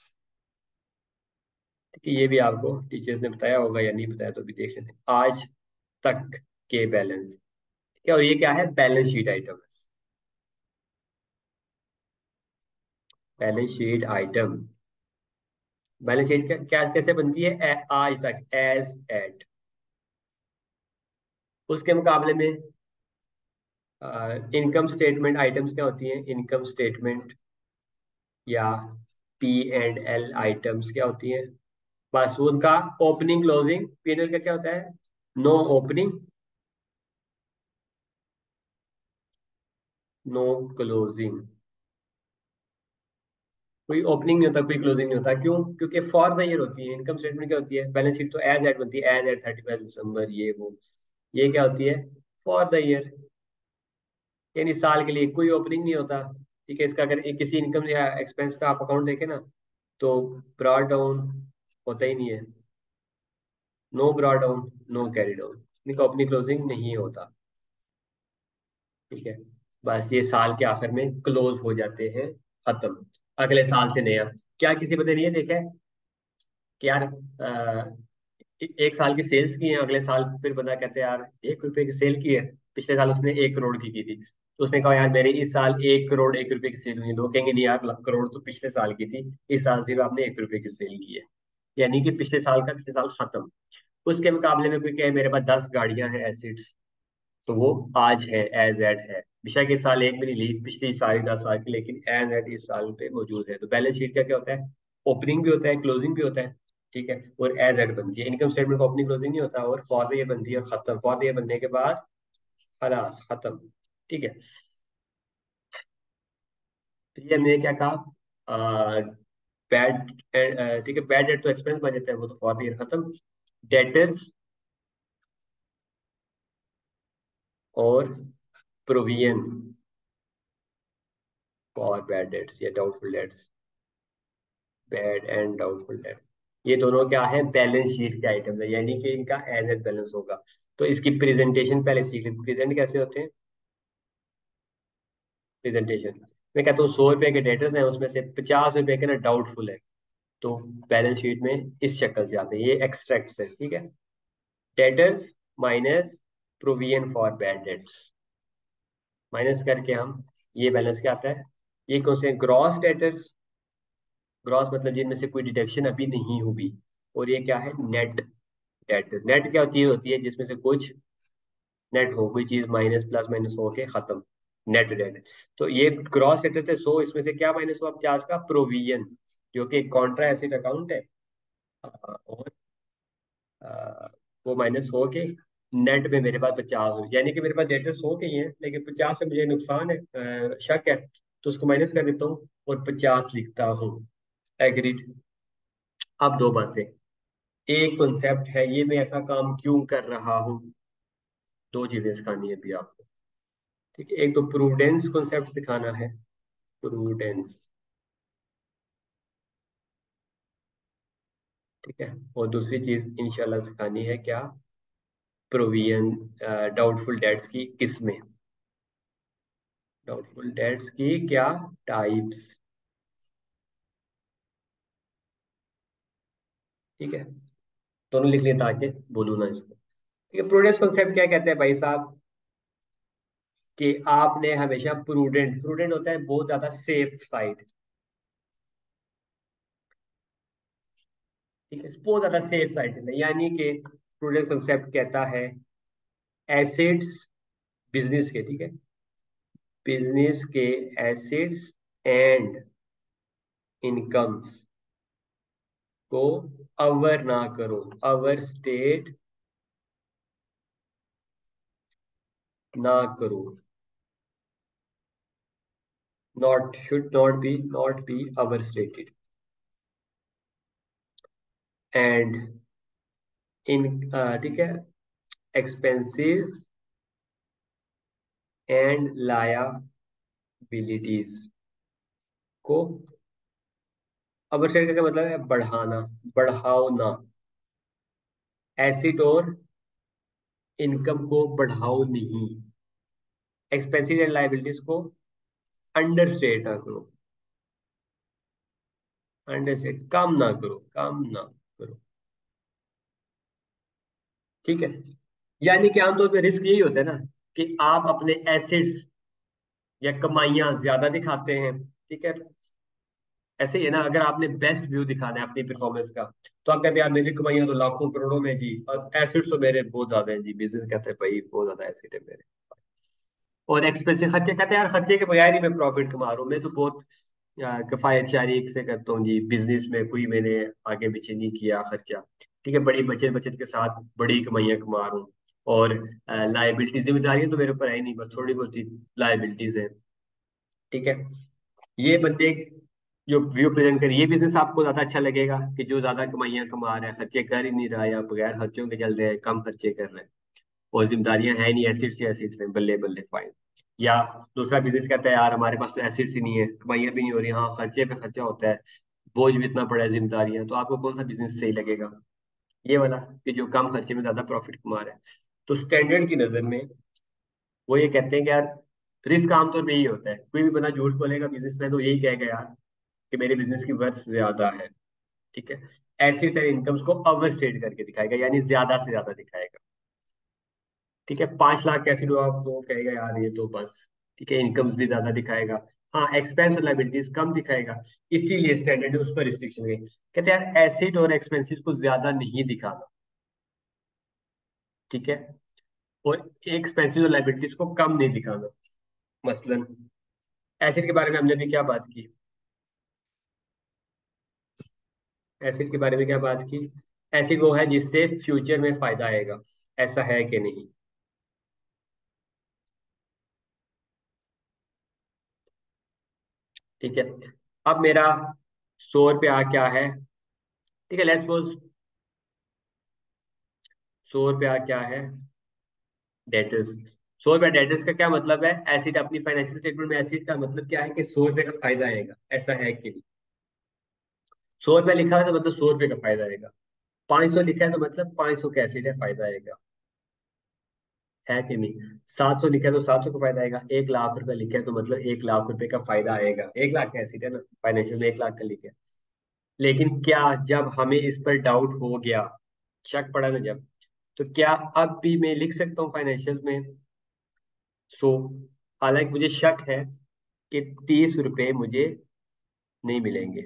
ठीक है। ये भी आपको टीचर्स ने बताया होगा, या नहीं बताया तो भी देख लेते हैं, आज तक के बैलेंस, ठीक है। और ये क्या है, balance sheet item, balance sheet item. Balance sheet क्या क्या- कैसे बनती है, ए- आज तक, एज एट। उसके मुकाबले में इनकम स्टेटमेंट आइटम्स क्या होती हैं, इनकम स्टेटमेंट या पी एंड एल आइटम्स क्या होती हैं, बस उनका opening closing, P and L का क्या होता है, नो ओपनिंग, नो क्लोजिंग, कोई ओपनिंग नहीं होता, कोई क्लोजिंग नहीं होता। क्यों? क्योंकि फॉर द ईयर होती है। इनकम स्टेटमेंट क्या होती है? बैलेंस शीट तो एज एट बनती है, as at thirty first December, ये वो। ये क्या होती है? फॉर द ईयर, यानी साल के लिए। कोई ओपनिंग नहीं होता। ठीक है, इसका अगर एक किसी इनकम या एक्सपेंस का आप अकाउंट देखें ना, तो ब्रॉड डाउन होता ही नहीं है। No brought down, no carry down, इनका ओपनिंग क्लोजिंग नहीं होता। ठीक है, बस ये साल के आखिर में क्लोज हो जाते हैं, खत्म। अगले साल से नया। क्या किसी बंदे ने ये देखा है कि यार अ, ए- एक साल की सेल्स की है, अगले साल फिर बंदा कहते हैं यार एक रुपए की सेल की है, पिछले साल उसने एक करोड़ की की थी, तो उसने कहा यार मेरे इस साल एक करोड़ एक रुपए की सेल हुई है। लोग कहेंगे नहीं यार, लाख करोड़ तो पिछले साल की थी, इस साल सिर्फ आपने एक रुपए की सेल की है। यानी कि पिछले साल का पिछले साल खत्म। उसके मुकाबले में कोई कहे मेरे पास दस गाड़ियां हैं एसिड्स, तो वो आज है, एज एड है। बेशक इस साल एक भी नहीं ली, पिछली साल दस साल की, लेकिन एज एड इस साल पे मौजूद है। तो बैलेंस शीट का क्या होता है? ओपनिंग भी होता है, क्लोजिंग भी होता है। ठीक है, और एज एड बनती है। इनकम स्टेटमेंट का ओपनिंग क्लोजिंग नहीं होता, और फॉर द ईयर बनती है और खत्म। फॉर द ईयर बनने के बाद खलास, खत्म। ठीक है, तो ये हमने क्या कहा? बैड, ठीक है, बैड डेट तो एक्सपेंस बन जाता है, वो तो फॉर द ईयर खत्म। डेटर्स और प्रोविजन फॉर बैड डेट्स या doubtful debts, bad and doubtful debt, ये दोनों क्या है? बैलेंस शीट के आइटम है, यानी कि इनका एज एड बैलेंस होगा। तो इसकी प्रेजेंटेशन पहले सीख लें। प्रेजेंट कैसे होते हैं? प्रेजेंटेशन, मैं कहता हूँ सौ रुपए के डेटर्स हैं, उसमें से पचास रुपए के ना डाउटफुल है, तो बैलेंस शीट में इस शक्ल से आते हैं। ये एक्सट्रैक्ट है, ठीक है। Debtors minus provision for bad debts, minus करके हम, ये बैलेंस क्या आता है? ये कौन से? Gross debtors. ग्रॉस मतलब जिनमें से कोई डिडक्शन अभी नहीं हुई। और ये क्या है? Net date. नेट क्या होती है? होती है जिसमें से कुछ नेट हो, कोई चीज माइनस प्लस माइनस हो के खत्म, नेट डेट। तो ये क्रॉस सेटर थे सो, इसमें से क्या माइनस हुआ पचास का? प्रोविजन, जो कि कॉन्ट्रा एसेट अकाउंट है। अ, और अ, वो माइनस हो के नेट में मेरे पास पचास हो, यानी कि मेरे पास डेटर सौ के ही है, लेकिन पचास से मुझे नुकसान है, अ, शक है, तो उसको माइनस कर देता हूँ और पचास लिखता हूँ। एग्रीड। अब दो बातें, एक कॉन्सेप्ट है ये, मैं ऐसा काम क्यों कर रहा हूँ, दो चीजें सिखानी है अभी आपको। ठीक है, एक तो प्रूडेंस कॉन्सेप्ट सिखाना है, प्रूडेंस। ठीक है, और दूसरी चीज इंशाल्लाह सिखानी है क्या? प्रोविजन, डाउटफुल डेट्स की किस्में, डाउटफुल डेट्स की क्या टाइप्स। ठीक है, दोनों लिख लें ताकि बोलूँ ना इसको। ठीक है, प्रूडेंस कॉन्सेप्ट क्या कहते हैं भाई साहब? कि आपने हमेशा प्रूडेंट, प्रूडेंट होता है बहुत ज्यादा सेफ साइड। ठीक है, बहुत ज्यादा सेफ साइड है, यानी कि प्रूडेंस कॉन्सेप्ट कहता है एसेट्स बिजनेस के, ठीक है, बिजनेस के एसेट्स एंड इनकम्स को अवर ना करो, अवर स्टेट ना करो, not, should not be, not be over stated. And in, ठीक है, एक्सपेंसेस एंड लायबिलिटीज को, अवर स्टेट का क्या मतलब है? बढ़ाना, बढ़ाओ ना। एसिड और इनकम को बढ़ाओ नहीं, एक्सपेंसेस एंड लायबिलिटीज को अंडर स्टेट ना करो, अंडर स्टेट कम ना करो, कम ना करो। ठीक है, यानी कि आमतौर पे रिस्क यही होता है ना, कि आप अपने एसेट्स या कमाइयां ज्यादा दिखाते हैं। ठीक है, ऐसे ही है ना, अगर आपने बेस्ट व्यू दिखाना है अपनी परफॉर्मेंस का, तो आप कहते हैं यार मेरी कमाइयां तो लाखों करोड़ों में जी, और एसेट्स तो मेरे बहुत ज्यादा हैं जी। बिजनेस कहते हैं भाई बहुत ज्यादा एसेट है मेरे। और एक्सपेंसिव खर्चे, कहते हैं यार खर्चे के बगैर ही मैं प्रॉफिट कमा रहा हूँ, मैं तो बहुत अ, किफायत शारी से करता हूँ जी। बिजनेस में कोई मैंने आगे पीछे नहीं किया खर्चा। ठीक है, बड़ी बचत बचत के साथ बड़ी कमाइयां कमा रहा हूँ। और लाइबिलिटीज, जिम्मेदारियां तो मेरे ऊपर है ही नहीं, बस थोड़ी बहुत लाइबिलिटीज है। ठीक है, ये बंदे जो व्यू प्रेजेंट करे, ये बिजनेस आपको ज्यादा अच्छा लगेगा कि जो ज्यादा कमाइयां कमा रहा है, खर्चे कर ही नहीं रहा, या बगैर खर्चों के चल रहे हैं, कम खर्चे कर रहे हैं, और जिम्मेदारियां हैं नहीं, एसिड्स ही एसिड्स हैं, बल्ले बल्ले फाइन। या दूसरा बिजनेस कहता है यार हमारे पास तो एसिड्स ही नहीं है, कमाइयां भी नहीं हो रही, हाँ खर्चे पे खर्चा होता है, बोझ भी इतना पड़ा है, जिम्मेदारियां, तो आपको कौन सा बिजनेस सही लगेगा? ये वाला, कि जो कम खर्चे में ज्यादा प्रॉफिट कमा रहा है। तो स्टैंडर्ड की नजर में वो ये कहते हैं कि यार रिस्क आमतौर पे यही होता है, कोई भी बंदा झूठ बोलेगा बिजनेसमैन, तो यही कहेगा यार कि मेरे बिजनेस की वर्थ ज्यादा है। ठीक है। एसेट्स एंड इनकम्स को ओवरस्टेट करके दिखाएगा, यानी ज्यादा से ज्यादा दिखाएगा। ठीक है, पांच लाख कैसे दो आप, तो कहेगा यार ये तो बस। ठीक है, इनकम्स भी ज्यादा दिखाएगा। हाँ, एक्सपेंस और लाइबिलिटीज कम दिखाएगा। इसीलिए स्टैंडर्ड उस पर रिस्ट्रिक्शन गई, कहते हैं यार एसेट और एक्सपेंसिस को ज्यादा नहीं दिखाना। ठीक है, और एक्सपेंसिव और लाइबिलिटीज को कम नहीं दिखाना। मसलन एसेट के बारे में हमने अभी क्या बात की? एसेट के बारे में क्या बात की? एसेट वो है जिससे फ्यूचर में फायदा आएगा, ऐसा है कि नहीं? ठीक है। अब मेरा सौ रुपया क्या है? ठीक है, लेट्स सपोज सौ रुपया क्या है? डेटर्स। सौ रुपया डेटर्स का क्या मतलब है? एसिड अपनी फाइनेंशियल स्टेटमेंट में एसिड का मतलब क्या है कि सौ रुपये का फायदा आएगा, ऐसा है कि नहीं? सौ रुपया लिखा है तो मतलब सौ रुपये का फायदा आएगा। पाँच सौ लिखा है तो मतलब पाँच सौ का एसिड है, फायदा आएगा, है कि नहीं? सात सौ लिखा है तो सात सौ का फायदा आएगा। एक लाख रुपया लिखा है तो मतलब एक लाख रुपए का फायदा आएगा, एक लाख का एसिड है ना, फाइनेंशियल में एक लाख का लिखा है। लेकिन क्या जब हमें इस पर डाउट हो गया, शक पड़ा ना जब, तो क्या अब भी मैं लिख सकता हूँ फाइनेंशियल में सो? हालांकि मुझे शक है कि तीस रुपए मुझे नहीं मिलेंगे।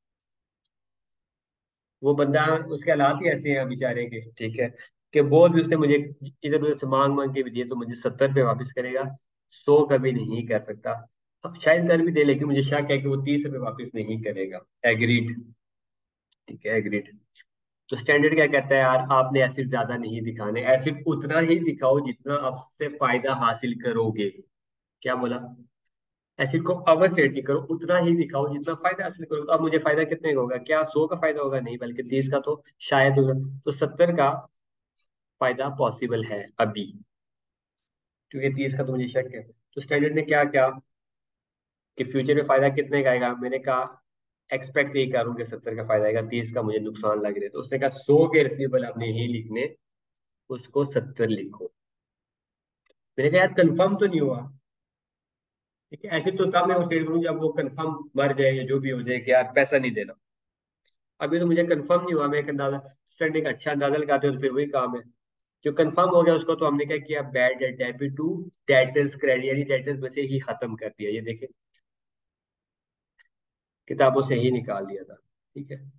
वो बंदा, उसके हालात ही ऐसे हैं बेचारे के, ठीक है, कि बोल भी उसने मुझे इधर उधर से मांग मांग के भी दिए तो मुझे सत्तर रुपये वापस करेगा, सौ कभी नहीं कर सकता। अब शायद कर भी दे, लेकिन मुझे शक है कि वो तीस रुपये वापस नहीं करेगा। एग्रीड? ठीक है, एग्रीड। तो स्टैंडर्ड क्या कहता है यार, आपने एसिड ज्यादा नहीं दिखाने, एसिड उतना ही दिखाओ जितना आपसे फायदा हासिल करोगे। क्या बोला? एसिड को ओवर सेट नहीं करो, उतना ही दिखाओ जितना फायदा हासिल करो। तो अब मुझे फायदा कितने का होगा? क्या सौ का फायदा होगा? नहीं, बल्कि तीस का तो शायद होगा। तो सत्तर का फायदा पॉसिबल है अभी, क्योंकि तीस का तो मुझे शक है। तो स्टैंडर्ड ने क्या क्या कि फ्यूचर में फायदा कितने का आएगा? मैंने कहा एक्सपेक्ट यही करूँ कि सत्तर का फायदा आएगा, तीस का मुझे नुकसान लग रहा है, तो उसने कहा सौ के रिसीवेबल आपने ही लिखने, उसको सत्तर लिखो। मैंने कहा यार कंफर्म तो नहीं हुआ। ठीक है, ऐसे तो तब मैं वो स्टेट करूँ जब वो कंफर्म मर जाए या जो भी हो जाए कि यार पैसा नहीं देना। अभी तो मुझे कंफर्म नहीं हुआ, मैं एक अंदाजा स्टैंडिंग अच्छा अंदाजा लगाते हो तो फिर वही काम है। जो कंफर्म हो गया उसको तो हमने क्या किया, bad debt debit to debtors credit, यानी डेटर्स में से ही खत्म कर दिया। ये देखे, किताबों से ही निकाल दिया था। ठीक है,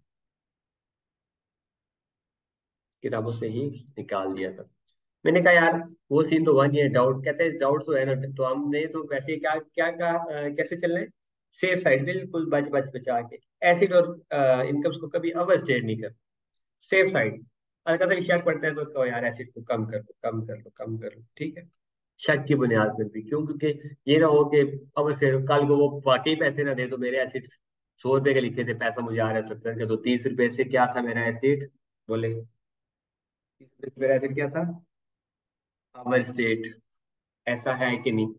किताबों से ही निकाल दिया था। मैंने कहा यार वो सीन तो हुआ नहीं है, डाउट कहते हैं, डाउट तो है ना, तो हमने तो वैसे ही क्या क्या कहा, अ, कैसे चलना है? सेफ साइड, बिल्कुल बच बच बचा के। एसिड और इनकम्स को कभी ओवर स्टेट नहीं कर, सेफ साइड। हल्का सा भी शक पड़ता है तो कहो यार एसिड को कम कर लो, कम कर लो, कम कर लो। ठीक है, शक की बुनियाद पर भी, क्यों? क्योंकि ये ना हो कि अवश्य कल को वो वाकई पैसे ना दे, तो मेरे एसिड सौ रुपए के लिखे थे, पैसा मुझे आ रहा है सत्तर का, तो तीस रुपए से क्या था मेरा एसिड? बोले, तीस रुपए से मेरा एसिड क्या था? Over state. ऐसा है कि नहीं?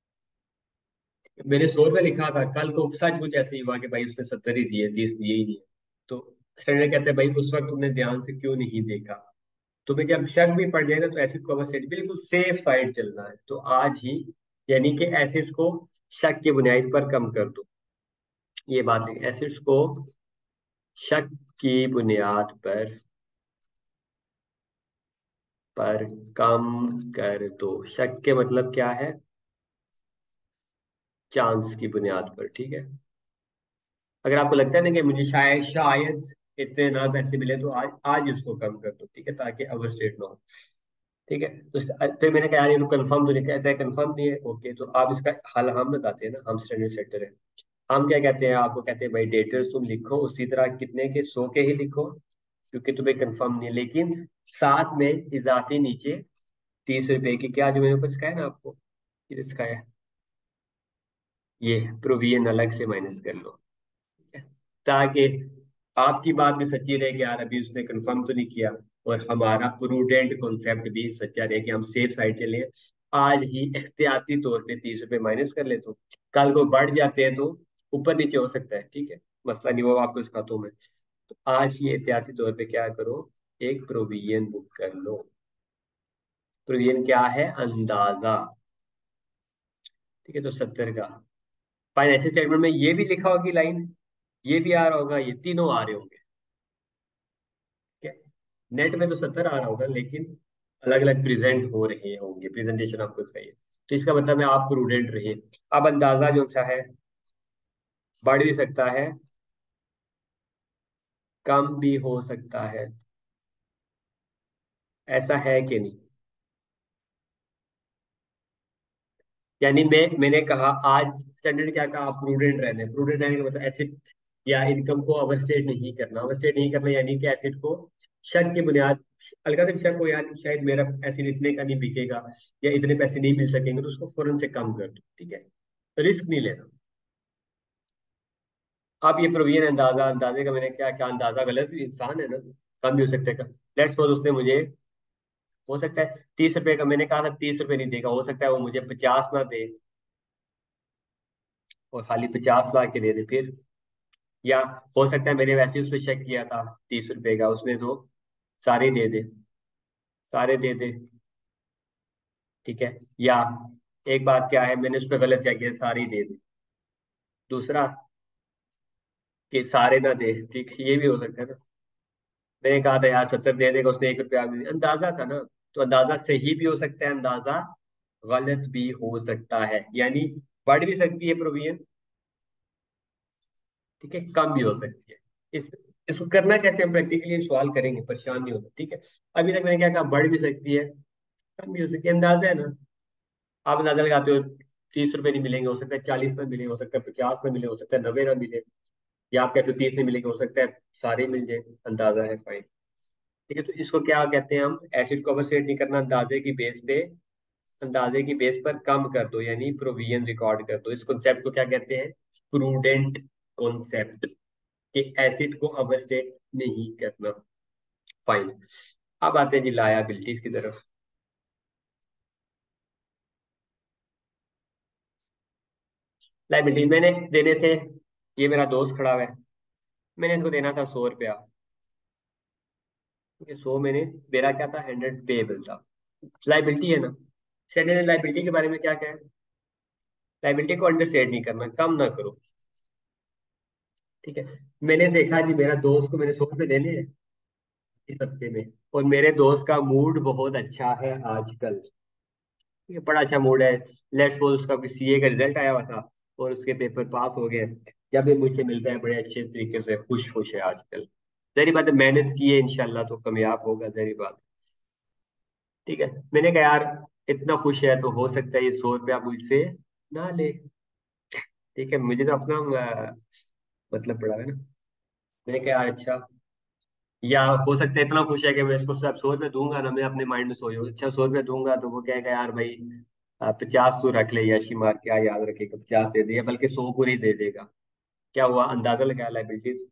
मैंने सौ रुपए लिखा था, कल को सच कुछ ऐसे ही हुआ कि भाई उसने सत्तर ही दिए, तीस दिए ही नहीं। तो स्टैंडर्ड कहते हैं भाई उस वक्त तुमने ध्यान से क्यों नहीं देखा? तुम्हें जब शक भी पड़ जाएगा तो एसिड को अवश्य बिल्कुल सेफ साइड चलना है, तो आज ही, यानी कि एसिड्स को शक की बुनियाद पर कम कर दो। ये बात है, एसिड्स को शक की बुनियाद पर पर कम कर दो। शक के मतलब क्या है? चांस की बुनियाद पर। ठीक है, अगर आपको लगता है ना कि मुझे शायद शायद इतने ना पैसे मिले, तो आज आज ही उसको कम कर दो। ठीक है, ताकि ओवर स्टेट ना हो। ठीक है, तो फिर मैंने कहा यार ये तो कंफर्म तो नहीं, कहता है कंफर्म नहीं है। ओके, तो आप इसका हल हम बताते हैं ना, हम स्टैंडर्ड सेटर है। हम क्या कहते हैं, आपको कहते हैं भाई डेटर्स तुम लिखो उसी तरह, कितने के? सौ के ही लिखो, क्योंकि तुम्हें कंफर्म नहीं है, लेकिन साथ में इजाफी नीचे तीस रुपए की, क्या जो मैंने कुछ कहा है ना आपको, ये सिखाया है, ये प्रोविजन अलग से माइनस कर लो। ताकि आपकी बात भी सच्ची रहे कि यार अभी उसने कंफर्म तो नहीं किया, और हमारा प्रूडेंट कॉन्सेप्ट भी सच्चा रहे कि हम सेफ साइड चले। आज ही एहतियाती तौर पे तीस रुपए माइनस कर लेते हो, कल को बढ़ जाते हैं तो ऊपर नीचे हो सकता है, ठीक है, मसला नहीं, वो आपको सिखाता हूँ मैं। तो आज ही एहतियाती तौर पे क्या करो, एक प्रोविजन बुक कर लो। प्रोविजन क्या है, अंदाजा, ठीक है, तो सत्तर का। फाइनेंशियल स्टेटमेंट में ये भी लिखा होगी लाइन, ये भी आ रहा होगा, ये तीनों आ रहे होंगे, ठीक है। नेट में तो सत्तर आ रहा होगा, लेकिन अलग अलग प्रेजेंट हो रहे होंगे, प्रेजेंटेशन आपको सही है। तो इसका मतलब है आप प्रूडेंट रहिए। अब अंदाजा जो सा है, बढ़ भी सकता है, कम भी हो सकता है, ऐसा है कि नहीं? यानी मैं मैंने कहा आज स्टैंडर्ड क्या कहा, प्रूडेंट रहने, प्रूडेंट रहने का मतलब एसेट या इनकम को ओवरस्टेट नहीं करना। ओवरस्टेट नहीं करना यानी कि एसेट को शक की बुनियाद, हल्का से भी शक हो यार शायद मेरा एसेट इतने का नहीं बिकेगा या इतने पैसे नहीं मिल सकेंगे, तो उसको फौरन से कम कर दो, ठीक है, रिस्क नहीं लेना। आप ये प्रोविजन अंदाजा, अंदाजे का मैंने क्या क्या अंदाजा, गलत भी इंसान है ना, कम भी हो सकता है। लेट्स सपोज उसने मुझे, हो सकता है तीस रुपए का, मैंने कहा था तीस रुपए नहीं देगा, हो सकता है वो मुझे पचास ना दे और खाली पचास ला के दे दे फिर। या हो सकता है मैंने वैसे ही उस पर शक किया था, तीस रुपए का, उसने तो सारे दे दे, सारे दे दे, ठीक है। या एक बात क्या है, मैंने उस पर गलत चेक किया, सारे ही दे दे। दूसरा कि सारे ना दे, ठीक है, ये भी हो सकता है ना। मैंने कहा था यार सत्तर दे देगा, उसने एक रुपया भी नहीं, अंदाजा था ना। तो अंदाजा सही भी हो सकता है, अंदाजा गलत भी हो सकता है, यानी बढ़ भी सकती है प्रोविजन, ठीक है, कम भी हो सकती है। इस इसको करना कैसे, हम प्रैक्टिकली सवाल करेंगे, परेशान नहीं होना, ठीक है। अभी तक मैंने क्या कहा, बढ़ भी सकती है, कम भी हो सकती है, अंदाजा है ना। आप अंदाजा लगाते हो, तीस रुपए नहीं मिलेंगे, हो सकता है चालीस में मिले, हो सकता है पचास में मिले, हो सकता है नब्बे में मिले, या आप कहते हो तीस में मिलेंगे, हो सकता है सारे मिल जाए, अंदाजा है, फाइन, ठीक है। तो इसको क्या कहते हैं हम, एसिड को ओवरस्टेट नहीं करना, अंदाजे की बेस पे, अंदाजे की बेस पर कम कर दो, यानी प्रोविजन रिकॉर्ड कर दो। इस कॉन्सेप्ट को क्या कहते हैं, प्रूडेंट कॉन्सेप्ट, कि एसिड को ओवरस्टेट नहीं करना, फाइन। अब आते हैं जी लायबिलिटीज की तरफ। लायबिलिटी मैंने देने थे, ये मेरा दोस्त खड़ा हुआ है, मैंने इसको देना था सौ रुपया, ठीक है, सौ मैंने, मेरा क्या था, हंड्रेड पेएबल था, लाइबिलिटी है ना। स्टैंडर्ड एंड लाइबिलिटी के बारे में क्या क्या है, लाइबिलिटी को अंडरस्टेट नहीं करना, कम ना करो, ठीक है। मैंने देखा जी मेरा दोस्त को मैंने सौ रुपये देने हैं इस हफ्ते में, और मेरे दोस्त का मूड बहुत अच्छा है आजकल, ठीक है, बड़ा अच्छा मूड है। लेट्स सपोज उसका सीए का रिजल्ट आया हुआ था और उसके पेपर पास हो गए, जब भी मुझसे मिलता है बड़े अच्छे तरीके से खुश खुश है आजकल। जहरी बात है, मेहनत की है, इंशाल्लाह तो कामयाब होगा, जहरी बात, ठीक है। मैंने कहा यार इतना खुश है तो हो सकता है ये सौ रुपया मुझसे ना ले, ठीक है, मुझे तो अपना अ, मतलब पड़ा है ना। मैंने कहा यार अच्छा, या हो सकता है इतना खुश है कि मैं इसको सब सौ रुपये दूंगा ना, मैं अपने माइंड में सोचूं अच्छा सौ रुपये दूंगा तो वो कहेगा यार भाई अ, पचास तो रख ले, याशी मार क्या याद रखेगा, पचास दे दिया, बल्कि सौ पूरी दे देगा। क्या हुआ, अंदाजा लगाया लाइबिलिटीज,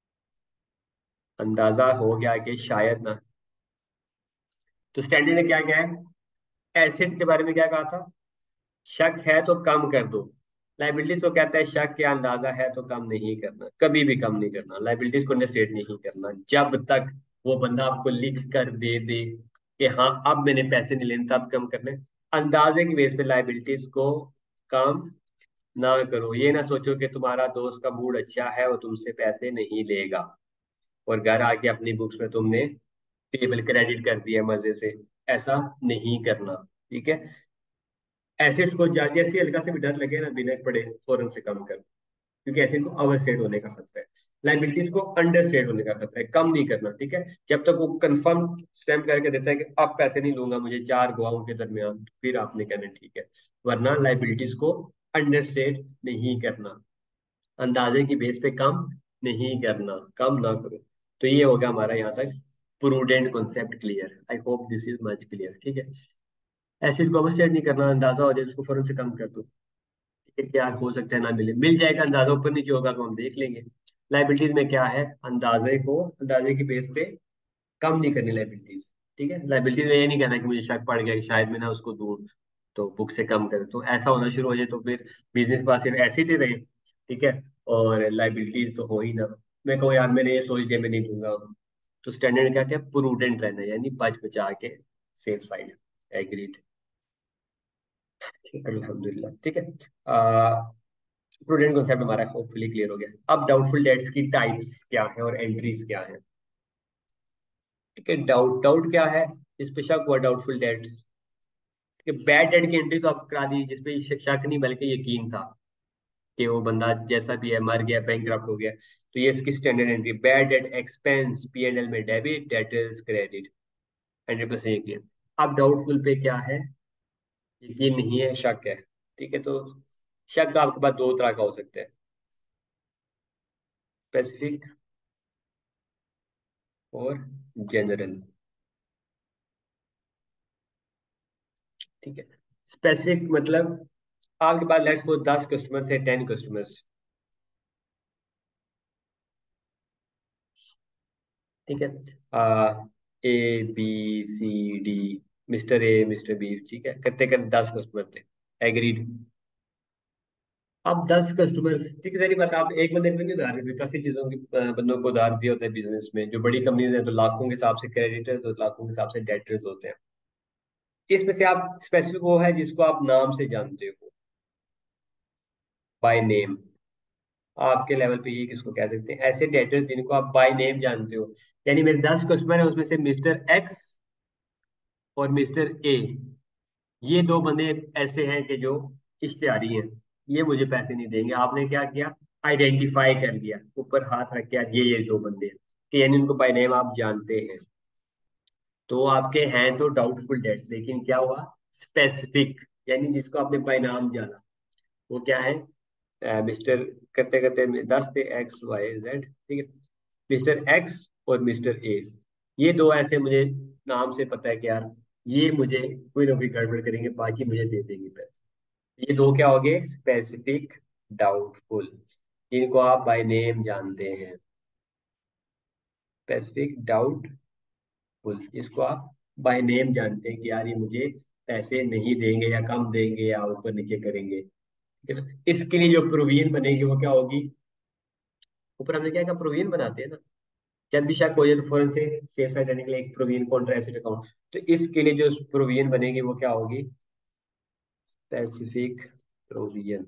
अंदाजा हो गया कि शायद ना। तो स्टैंडर्ड ने क्या क्या है, एसिड के बारे में क्या कहा था, शक है तो कम कर दो। लाइबिलिटीज को कहता है शक या अंदाजा है तो कम नहीं करना, कभी भी कम नहीं करना, लाइबिलिटीज को नेगोशिएट नहीं करना जब तक वो बंदा आपको लिख कर दे दे कि हाँ अब मैंने पैसे नहीं लेने, तब कम करने। अंदाजे की बेस पे लाइबिलिटीज को कम ना करो। ये ना सोचो कि तुम्हारा दोस्त का मूड अच्छा है वो तुमसे पैसे नहीं लेगा और घर आके अपनी बुक्स में तुमने टेबल क्रेडिट कर दिया मजे से, ऐसा नहीं करना, ठीक है। एसिड्स को जा- जैसे हल्का से भी डर लगे ना, बिना पड़े फौरन से कम कर, क्योंकि एसिड को ओवरस्टेट होने का खतरा है, लाइबिलिटीज को अंडरस्टेट होने का खतरा है, कम नहीं करना, ठीक है। जब तक वो कंफर्म स्टैम्प करके देता है कि अब पैसे नहीं लूंगा मुझे चार गवाहों के दरमियान, फिर आपने कहना ठीक है, वरना लाइबिलिटीज को अंडरस्टेट नहीं करना, अंदाजे की बेस पे कम नहीं करना, कम ना करो। तो ये होगा हमारा यहाँ तक prudent concept clear, I hope this is much clear, ठीक है। एसिड को ओवरस्टेट नहीं करना, अंदाजा हो जाए तो उसको फौरन से कम कर दो, ठीक है, क्या हो सकता है ना मिले, मिल जाएगा, अंदाजा ऊपर नीचे होगा तो हम देख लेंगे, लाइबिलिटीज में क्या है, अंदाजे को अंदाजे की बेस पे कम नहीं करनी लाइबिलिटीज। ठीक है, लाइबिलिटीज में ये नहीं कहना कि मुझे शक पड़ गया कि शायद मैं ना उसको दूं तो बुक से कम कर, तो ऐसा होना शुरू हो जाए तो फिर बिजनेस के पास सिर्फ एसिड ही रहे। ठीक है, और लाइबिलिटीज तो हो ही ना। मैं कहूँ यार मैंने ये सोच दिया मैं नहीं दूंगा, तो स्टैंडर्ड क्या क्या, प्रूडेंट रहना, यानी बच बचा के सेफ साइड। एग्रीड। अल्हम्दुलिल्लाह। ठीक है, प्रूडेंट कॉन्सेप्ट हमारा होपफुली क्लियर हो गया। अब डाउटफुल डेट्स की टाइप्स क्या है और एंट्रीज क्या है। ठीक है, डाउट डाउट क्या है, इस पे शक हुआ, डाउटफुल डेट्स। कि बैड डेट की एंट्री तो आप करा दी जिसपे श- शक नहीं बल्कि यकीन था कि वो बंदा जैसा भी है मर गया, बैंक हो गया, तो ये इसकी standard entry. Bad debt expense P and L में debit, debtors credit, hundred percent यकीन। अब डाउटफुल पे क्या है, यकीन नहीं है, शक है। ठीक है, तो शक का आपके पास दो तरह का हो सकता है, स्पेसिफिक और जनरल। ठीक है, स्पेसिफिक मतलब आपके पास लेट्स सपोज दस कस्टमर थे, टेन कस्टमर्स। ठीक है, ah, A B C D, mister A mister B, ठीक है, करते करते दस कस्टमर थे। एग्रीड। अब दस कस्टमर्स, ठीक है, सारी बात आप एक बंदे को नहीं उधार देते, काफी चीजों की अ, बंदों को उधार दिए होते हैं बिजनेस में। जो बड़ी कंपनीज हैं तो लाखों के हिसाब से क्रेडिटर्स और लाखों के हिसाब से डेटर्स होते हैं। इसमें से आप स्पेसिफिक वो है जिसको आप नाम से जानते हो, बाय नेम। आपके लेवल पे ये किसको कह सकते हैं, ऐसे डेटर्स जिनको आप बाय नेम जानते हो। यानी मेरे दस कस्टमर है, उसमें से मिस्टर एक्स और मिस्टर ए, ये दो बंदे ऐसे हैं कि जो इश्तेहारी हैं, ये मुझे पैसे नहीं देंगे। आपने क्या किया, आइडेंटिफाई कर लिया, ऊपर हाथ रख के आज ये ये दो बंदे हैं, कि यानी उनको बाय नेम आप जानते हैं। तो आपके हैं तो डाउटफुल डेट्स, लेकिन क्या हुआ, स्पेसिफिक, यानी जिसको आपने बाय नाम जाना। वो क्या है, मिस्टर, करते करते दस पे एक्स वाई जेड, ठीक है, मिस्टर एक्स और मिस्टर ए, ये दो ऐसे मुझे नाम से पता है कि यार ये मुझे कोई ना कोई गड़बड़ करेंगे, बाकी मुझे दे देंगे पैसे। ये दो क्या हो गए, स्पेसिफिक डाउटफुल, जिनको आप बाय नेम जानते हैं। स्पेसिफिक डाउटफुल, इसको आप बाय नेम जानते हैं कि यार ये मुझे पैसे नहीं देंगे या कम देंगे या ऊपर नीचे करेंगे। ठीक है ना? इसके लिए जो प्रोविजन बनेगी वो क्या होगी, ऊपर हमने क्या क्या प्रोविजन बनाते हैं ना, जब भी शायद कोई तो फौरन से सेफ साइड रहने के लिए एक प्रोविजन कॉन्ट्रा एसेट अकाउंट, तो इसके लिए जो प्रोविजन बनेगी वो क्या होगी, स्पेसिफिक प्रोविजन।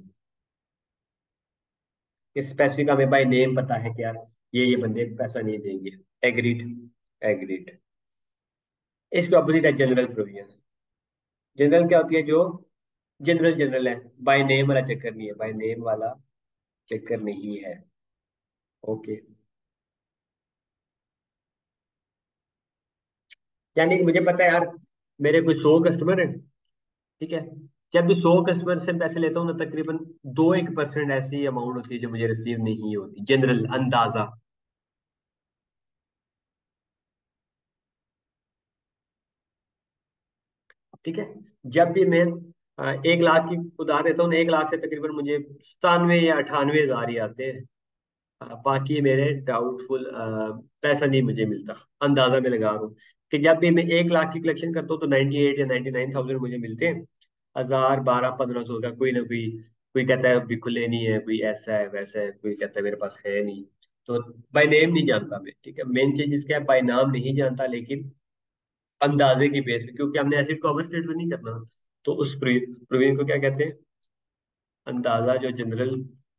स्पेसिफिक हमें बाय नेम पता है कि यार ये ये बंदे पैसा नहीं देंगे। एग्रीड। एग्रीड। इसके ऑपोजिट है जनरल प्रोविजन। जनरल क्या होती है, जो जनरल जनरल है, बाय नेम वाला चक्कर नहीं है, बाय नेम वाला चक्कर नहीं है। ओके, यानी कि मुझे पता है यार मेरे कोई सौ कस्टमर है। ठीक है, जब भी सौ कस्टमर से पैसे लेता हूँ ना, तकरीबन दो एक परसेंट ऐसी अमाउंट होती है जो मुझे रिसीव नहीं होती, जनरल अंदाजा। ठीक है, जब भी मैं अ, एक लाख की उधार देता हूँ ना, एक लाख से तकरीबन मुझे सतानवे या अठानवे हजार ही आते हैं। अ, बाकी मेरे डाउटफुल पैसा नहीं मुझे मिलता। अंदाजा में लगा रहा हूँ कि जब भी मैं एक लाख की कलेक्शन करता हूँ तो नाइन्टी एट या नाइन्टी नाइन थाउजेंड मुझे मिलते हैं। हजार बारह पंद्रह सौ का कोई ना कोई, कोई कहता है अभी खुले नहीं है, कोई ऐसा है वैसा है, कोई कहता है मेरे पास है नहीं। तो बाय नेम नहीं जानता मैं। ठीक है, मेन चीज इसका है, बाय नाम नहीं जानता, लेकिन अंदाजे की बेस पे, क्योंकि हमने एसिड को ओवरस्टेट भी नहीं करना। तो उस प्रूविंग को क्या कहते हैं, अंदाजा, जो जनरल।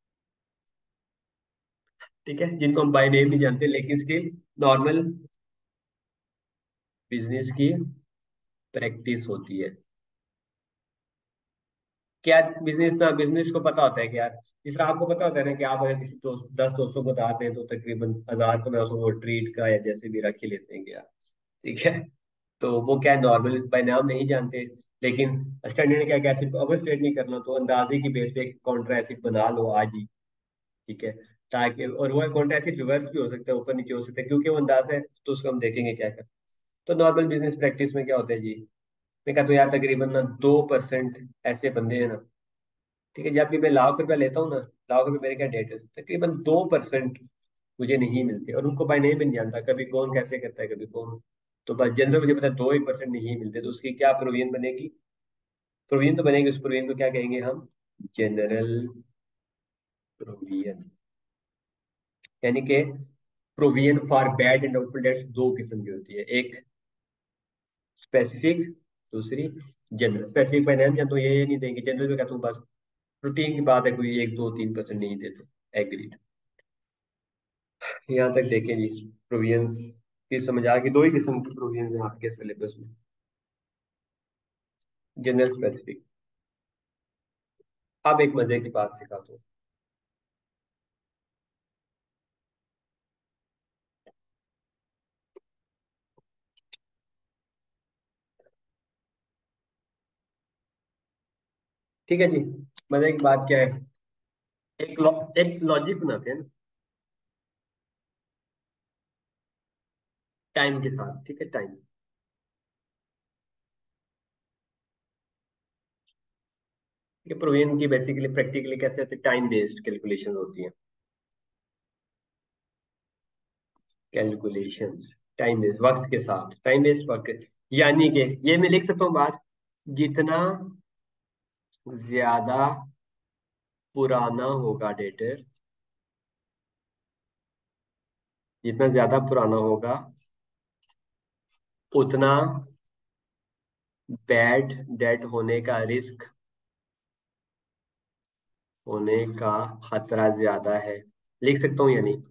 ठीक है, जिनको हम बाय नेम नहीं जानते लेकिन स्टिल नॉर्मल बिजनेस की प्रैक्टिस होती है। क्या बिजनेस ना, बिजनेस को पता होता है कि यार, जिस तरह आपको पता होता है ना कि आप अगर किसी दोस्त दस दोस्तों को बता दें तो तकरीबन हजार पंद्रह सौ वो ट्रीट का या जैसे भी रख ही लेते हैं क्या। ठीक है, तो वो क्या नॉर्मल बाय नाम नहीं जानते, लेकिन स्टैंडर्ड क्या, कैसे ओवर स्टेट नहीं करना, तो अंदाजे की बेस पे कॉन्ट्रा एसिड बना लो आज ही। ठीक है, ताकि, और वो कॉन्ट्रा एसिड रिवर्स भी हो सकता है, ऊपर नीचे हो सकता है, क्योंकि वो अंदाजा है तो उसको हम देखेंगे क्या कर। तो नॉर्मल बिजनेस प्रैक्टिस में क्या होता है जी, मैं कहता हूँ यार तकरीबन ना दो परसेंट ऐसे बंदे हैं ना। ठीक है, जब भी मैं लाख रुपया लेता हूँ ना, लाख रुपए मेरे क्या डेट है, तकरीबन दो परसेंट मुझे नहीं मिलते, और उनको बाय नेम भी नहीं जानता, कभी कौन कैसे करता है, कभी कौन। तो बस जनरल मुझे पता है दो ही परसेंट नहीं मिलते, तो उसकी क्या प्रोविजन बनेगी? प्रोविजन तो बनेगी, उस प्रोविजन को क्या कहेंगे हम? General provision. यानी कि provision for bad and doubtful debts दो किस्म की होती है, एक स्पेसिफिक, दूसरी जनरल। स्पेसिफिक बाय नेम या तो ये ये नहीं देंगे, जनरल में कहता हूँ बस रूटीन की बात है, कोई एक दो तीन परसेंट नहीं देते। एग्रीड। यहाँ तक देखें जी, प्रोविजंस की समझ आ गई, दो ही किस्म की प्रोविजंस हैं आपके सिलेबस में, जनरल स्पेसिफिक। अब एक मजे की बात सिखाता हूँ। ठीक है जी। मजे की बात क्या है, एक लॉ एक लॉजिक बनाते हैं ना, टाइम के साथ, ठीक है, टाइम। ये प्रोविजन की बेसिकली प्रैक्टिकली कैसे होती है, टाइम बेस्ड कैलकुलेशन होती है। कैलकुलेशंस टाइम बेस्ड, वक्त के साथ, टाइम बेस्ड वक्त। यानी कि ये मैं लिख सकता हूँ बात, जितना ज्यादा पुराना होगा डेटर, जितना ज्यादा पुराना होगा, उतना बैड डेट होने का रिस्क, होने का खतरा ज्यादा है। लिख सकता हूँ या नहीं?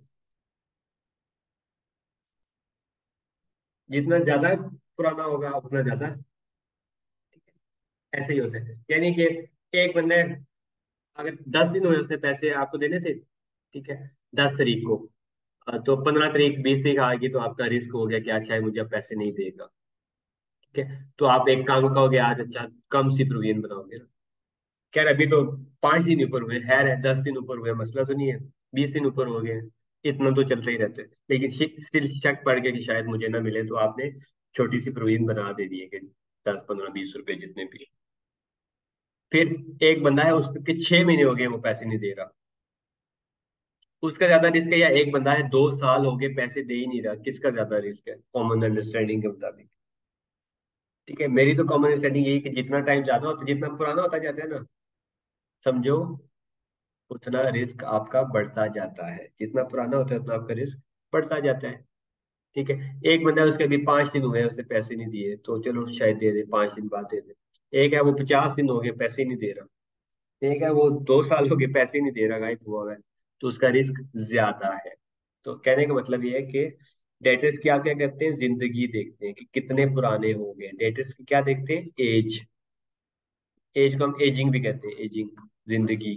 जितना ज्यादा पुराना होगा उतना ज्यादा, ऐसे ही होता है। यानी कि एक बंदे, अगर दस दिन हुए उसने पैसे आपको देने थे, ठीक है, दस तारीख को, अ, तो पंद्रह तारीख, बीस तारीख आ गई, तो आपका रिस्क हो गया कि आज शायद मुझे अब पैसे नहीं देगा। ठीक है, तो आप एक काम करोगे, आज अच्छा कम सी प्रोविजन बनाओगे ना। खैर अभी तो पांच दिन ऊपर हुए, खैर है, दस दिन ऊपर हुए, मसला तो नहीं है, बीस दिन ऊपर हो गए, इतना तो चलता ही रहता है। लेकिन स्टिल शक पड़ गया कि शायद मुझे ना मिले, तो आपने छोटी सी प्रोविजन बना दे दी है कि दस पंद्रह बीस रुपए जितने भी। फिर एक बंदा है, उसके छह महीने हो गए वो पैसे नहीं दे रहा, उसका ज्यादा रिस्क है, या एक बंदा है दो साल हो गए पैसे दे ही नहीं रहा, किसका ज्यादा रिस्क है कॉमन अंडरस्टैंडिंग के मुताबिक? ठीक है, मेरी तो कॉमन अंडरस्टैंडिंग यही कि जितना टाइम ज्यादा होता है, जितना पुराना होता जाता है ना, समझो, उतना रिस्क आपका बढ़ता जाता है। जितना पुराना होता है उतना आपका रिस्क बढ़ता जाता है। ठीक है, एक बंदा है, उसके अभी पांच दिन हुए हैं, उसने पैसे नहीं दिए, तो चलो शायद दे दे, पांच दिन बाद दे दे। एक है वो पचास दिन हो गए पैसे ही नहीं दे रहा, एक है वो दो साल हो गए पैसे ही नहीं दे रहा, गायब हुआ हुआ है, तो उसका रिस्क ज्यादा है। तो कहने का मतलब ये है कि डेटर्स की आप क्या करते हैं, जिंदगी देखते हैं कि कितने पुराने हो गए। डेटर्स की क्या देखते हैं, एज। एज को हम एजिंग भी कहते हैं, एजिंग, जिंदगी।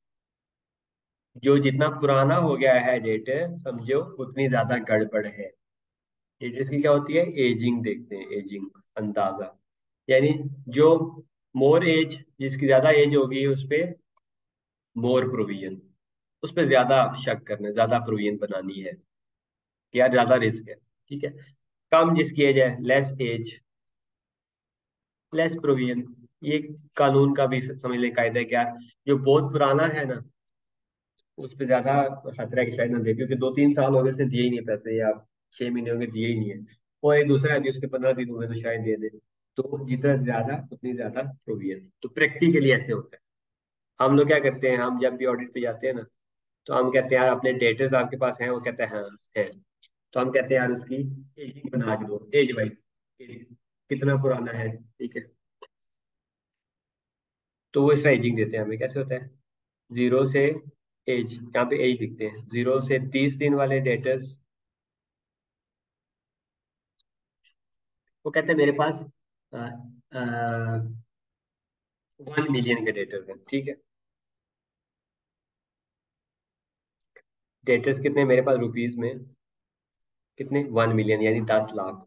जो जितना पुराना हो गया है डेटर, समझो उतनी ज्यादा गड़बड़ है। डेटर्स की क्या होती है, एजिंग देखते हैं, एजिंग, अंदाजा। यानी जो मोर एज, जिसकी ज्यादा एज होगी उस पे मोर प्रोविजन, उस पर ज्यादा शक करना है, ज्यादा प्रोविजन बनानी है, कि यार ज्यादा रिस्क है। ठीक है, कम जिसकी एज है, लेस एज, लेस प्रोविजन। ये कानून का भी समझ ले कायदा है, क्या जो बहुत पुराना है ना, उस पर ज्यादा खतरा है कि शायद ना दे, क्योंकि दो तीन साल हो गए उसने दिए ही नहीं पैसे, या छह महीने हो गए दिए ही नहीं है। और एक दूसरा आदमी उसके पंद्रह दिन हुए तो शायद दे दे। तो जितना ज्यादा उतनी ज्यादा प्रोविजन, तो प्रैक्टिकली ऐसे होता है। हम लोग क्या करते हैं, हम जब भी ऑडिट पे जाते हैं ना, तो हम कहते हैं यार अपने डेटर्स आपके पास हैं, वो कहते हैं हाँ है। तो हम कहते हैं यार उसकी एजिंग बना के दो, एज वाइज, कितना पुराना है, ठीक है। तो वो इस एजिंग देते हैं हमें, कैसे होता है, जीरो से एज, यहाँ पे एज लिखते हैं, जीरो से तीस दिन वाले डेटर्स, वो कहते हैं मेरे पास वन मिलियन के डेटर्स हैं, ठीक है। डेटर्स कितने मेरे पास रुपीज में, कितने, वन मिलियन यानी दस लाख।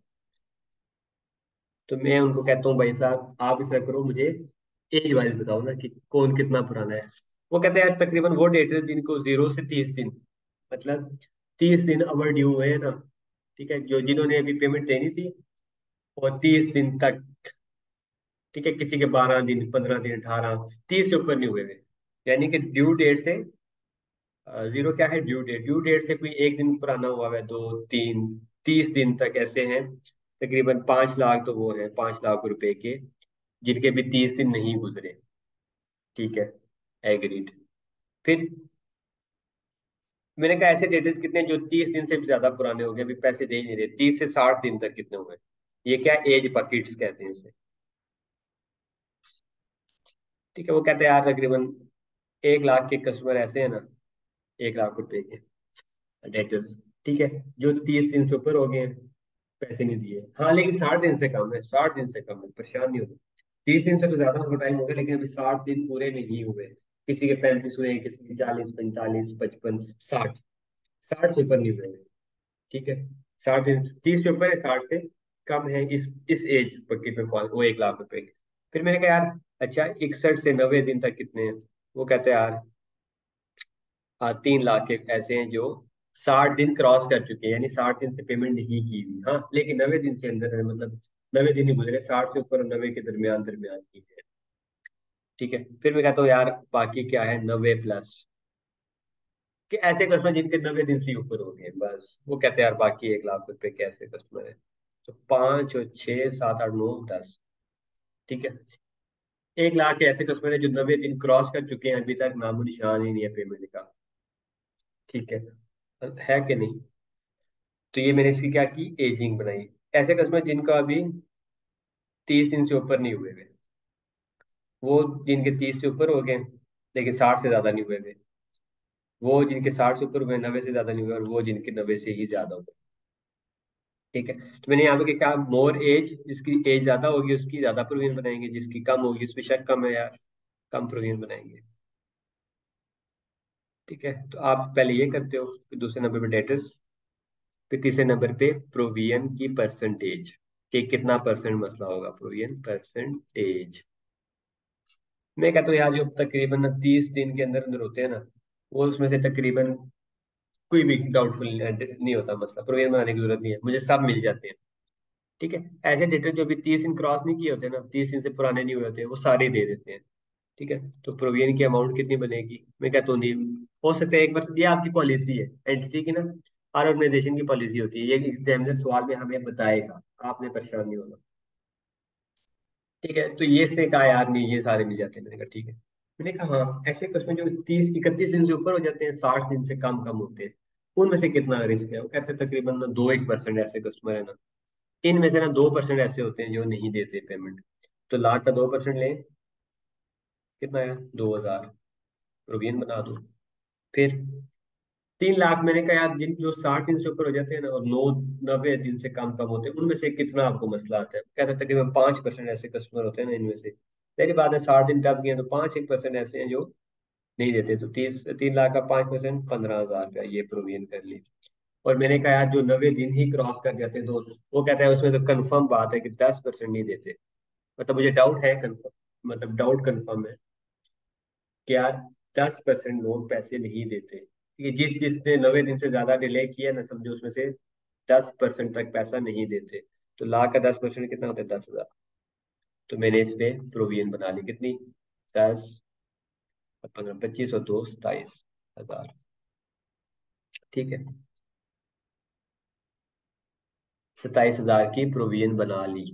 तो मैं उनको कहता हूँ भाई साहब आप ऐसा करो, मुझे एज वाइज बताओ ना कि कौन कितना पुराना है। वो कहते हैं यार तकरीबन वो डेटर जिनको जीरो से तीस दिन, मतलब तीस दिन अवर ड्यू हुए हैं ना, ठीक है, जो जिन्होंने अभी पेमेंट देनी थी, और तीस दिन तक, ठीक है, किसी के बारह दिन, पंद्रह दिन, अठारह, तीस से ऊपर नहीं हुए हुए, यानी कि ड्यू डेट से जीरो क्या है? Due date. ड्यू डेट से कोई एक दिन पुराना हुआ है, दो, तीन, तीस दिन तक ऐसे हैं। तकरीबन पांच लाख तो वो है, पांच लाख रुपए के, जिनके भी तीस दिन नहीं गुजरे। ठीक है, एग्रीड। फिर मैंने कहा ऐसे डेटर्स कितने जो तीस दिन से भी ज्यादा पुराने हो गए, अभी पैसे दे ही नहीं रहे, तीस से साठ दिन तक कितने हुए? ये क्या एज बकेट्स कहते हैं इसे। ठीक है, वो कहते हैं यार तकरीबन एक लाख के कस्टमर ऐसे हैं ना, एक लाख रुपए के डेटर्स, ठीक है, जो तीस दिन से ऊपर हो गए हैं, पैसे नहीं दिए। हाँ लेकिन साठ दिन से कम है, साठ दिन से कम है, परेशान नहीं होना। तीस दिन से तो ज्यादा उनको टाइम हो गया, लेकिन अभी साठ दिन पूरे नहीं हुए। किसी के पैंतीस हुए, किसी के चालीस, पैंतालीस, पचपन, साठ, साठ से ऊपर नहीं हुए। ठीक है, साठ दिन, तीस से ऊपर है, साठ से कम है, इस इस एज बकेट में फॉल वो एक लाख रुपए के। फिर मैंने कहा यार अच्छा इकसठ से नब्बे दिन तक कितने हैं? वो कहते हैं यार हाँ, तीन लाख के ऐसे हैं जो साठ दिन क्रॉस कर चुके हैं, यानी साठ दिन से पेमेंट नहीं की हुई, हाँ लेकिन नब्बे दिन से अंदर है, मतलब नब्बे दिन ही गुजरे, साठ से ऊपर और नब्बे के दरमियान दरमियान की है। ठीक है, फिर मैं कहता हूँ यार बाकी क्या है, नब्बे प्लस, कि ऐसे कस्टमर जिनके नब्बे दिन से ऊपर हो गए बस, वो कहते हैं यार बाकी एक लाख रुपए के ऐसे कस्टमर है। तो पाँच और छः, सात, आठ, नौ, दस। ठीक है, एक लाख के ऐसे कस्टमर है जो नब्बे दिन क्रॉस कर चुके हैं, अभी तक नामो निशान ही नहीं है पेमेंट का। ठीक है, है कि नहीं? तो ये मैंने इसकी क्या की, एजिंग बनाई। ऐसे कस्टमर जिनका अभी तीस दिन से ऊपर नहीं हुए हुए, वो जिनके तीस से ऊपर हो गए लेकिन साठ से ज्यादा नहीं हुए हुए, वो जिनके साठ से ऊपर हुए, नब्बे से ज्यादा नहीं हुए, और वो जिनके नब्बे से ही ज्यादा हुए। ठीक है, तो मैंने यहाँ पे क्या कहा, मोर एज, जिसकी एज ज्यादा होगी उसकी ज्यादा प्रोविजन बनाएंगे, जिसकी कम होगी उसमें शायद कम है यार, कम प्रोविजन बनाएंगे। ठीक है, तो आप पहले ये करते हो, फिर दूसरे नंबर पे डेटर्स, फिर तीसरे नंबर पे प्रोविजन की परसेंटेज, कि कितना परसेंट मसला होगा, प्रोविजन परसेंटेज। मैं कहता हूँ यार जो तकरीबन तीस दिन के अंदर अंदर होते हैं ना, वो उसमें से तकरीबन कोई भी डाउटफुल नहीं होता मसला, प्रोविजन बनाने की जरूरत नहीं है, मुझे सब मिल जाते हैं। ठीक है, ऐसे डेटर जो भी तीस दिन क्रॉस नहीं किए होते ना, तीस दिन से पुराने नहीं हुए होते, वो सारे दे देते हैं। ठीक है, तो प्रोविजन की अमाउंट कितनी बनेगी? मैं कहता हूँ नहीं, हो सकता है एक बार, ये आपकी पॉलिसी है एंटिटी की ना, हर ऑर्गेनाइजेशन की पॉलिसी होती है, ये एग्जामिनर सवाल में हमें बताएगा, आपने परेशान नहीं होना। ठीक है, तो ये इसने कहा यार नहीं ये सारे मिल जाते हैं, मैंने कहा ठीक है। मैंने कहा हाँ, ऐसे क्वेश्चन जो तीस इकतीस दिन से ऊपर हो जाते हैं, साठ दिन से कम कम होते हैं, उनमें से कितना रिस्क है? वो कहते हैं तकरीबन ना दो एक परसेंट ऐसे कस्टमर है ना, इनमें से ना दो परसेंट ऐसे होते हैं जो नहीं देते पेमेंट। तो लाख का दो परसेंट लें, कितना है? दो हजार, प्रोविजन बना दो। फिर तीन लाख मैंने कहा यार जिन जो साठ दिन से ऊपर हो जाते हैं ना, और नौ नब्बे दिन से कम कम होते हैं, उनमें से कितना आपको मसला आता है? कहते हैं तकरीबन पांच परसेंट ऐसे कस्टमर होते हैं ना इनमें से। मेरी बात है, साठ दिन टप गए तो पांच एक परसेंट ऐसे हैं जो नहीं देते, तो तीस तीन लाख का पांच परसेंट, पंद्रह हजार रुपया ये प्रोविजन कर ली। और मैंने कहा यार जो नब्बे दिन ही क्रॉस कर जाते हैं दोस्त, वो कहता है उसमें तो कंफर्म बात है कि दस परसेंट नहीं देते। मतलब मुझे डाउट है, कंफर्म मतलब डाउट कंफर्म है कि यार दस परसेंट लोग पैसे नहीं देते, कि जिस जिसने नब्बे दिन से ज्यादा डिले किया ना, समझो उसमें से दस परसेंट तक पैसा नहीं देते। तो लाख का दस परसेंट कितना होता है? दस हजार। तो मैंने इस पे प्रोविजन बना ली, कितनी? दस, पंद्रह, पच्चीस और दो, सताइस हजार। ठीक है, सताइस हजार की प्रोविजन बना ली।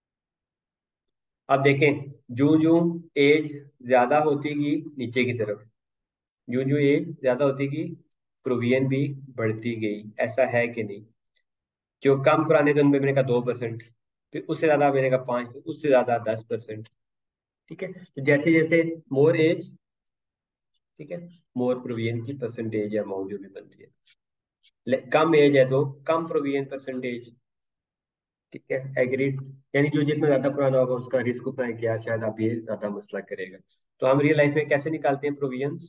अब देखें, जो जो एज ज्यादा होती गई नीचे की तरफ, जो जो एज ज्यादा होती गई, प्रोविजन भी बढ़ती गई, ऐसा है कि नहीं? जो कम पुराने थे उनमें मैंने कहा दो परसेंट, फिर उससे ज्यादा मैंने कहा पांच, उससे ज्यादा दस परसेंट। ठीक है, तो जैसे जैसे मोर एज, ठीक है, मोर प्रोविजन की परसेंटेज या अमाउंट जो भी बनती है। ले- कम एज है तो कम प्रोविजन परसेंटेज। ठीक है, एग्रीड। यानी जो जितना ज्यादा पुराना होगा उसका रिस्क उतना है, क्या शायद आप ये ज्यादा मसला करेगा। तो हम रियल लाइफ में कैसे निकालते हैं provisions?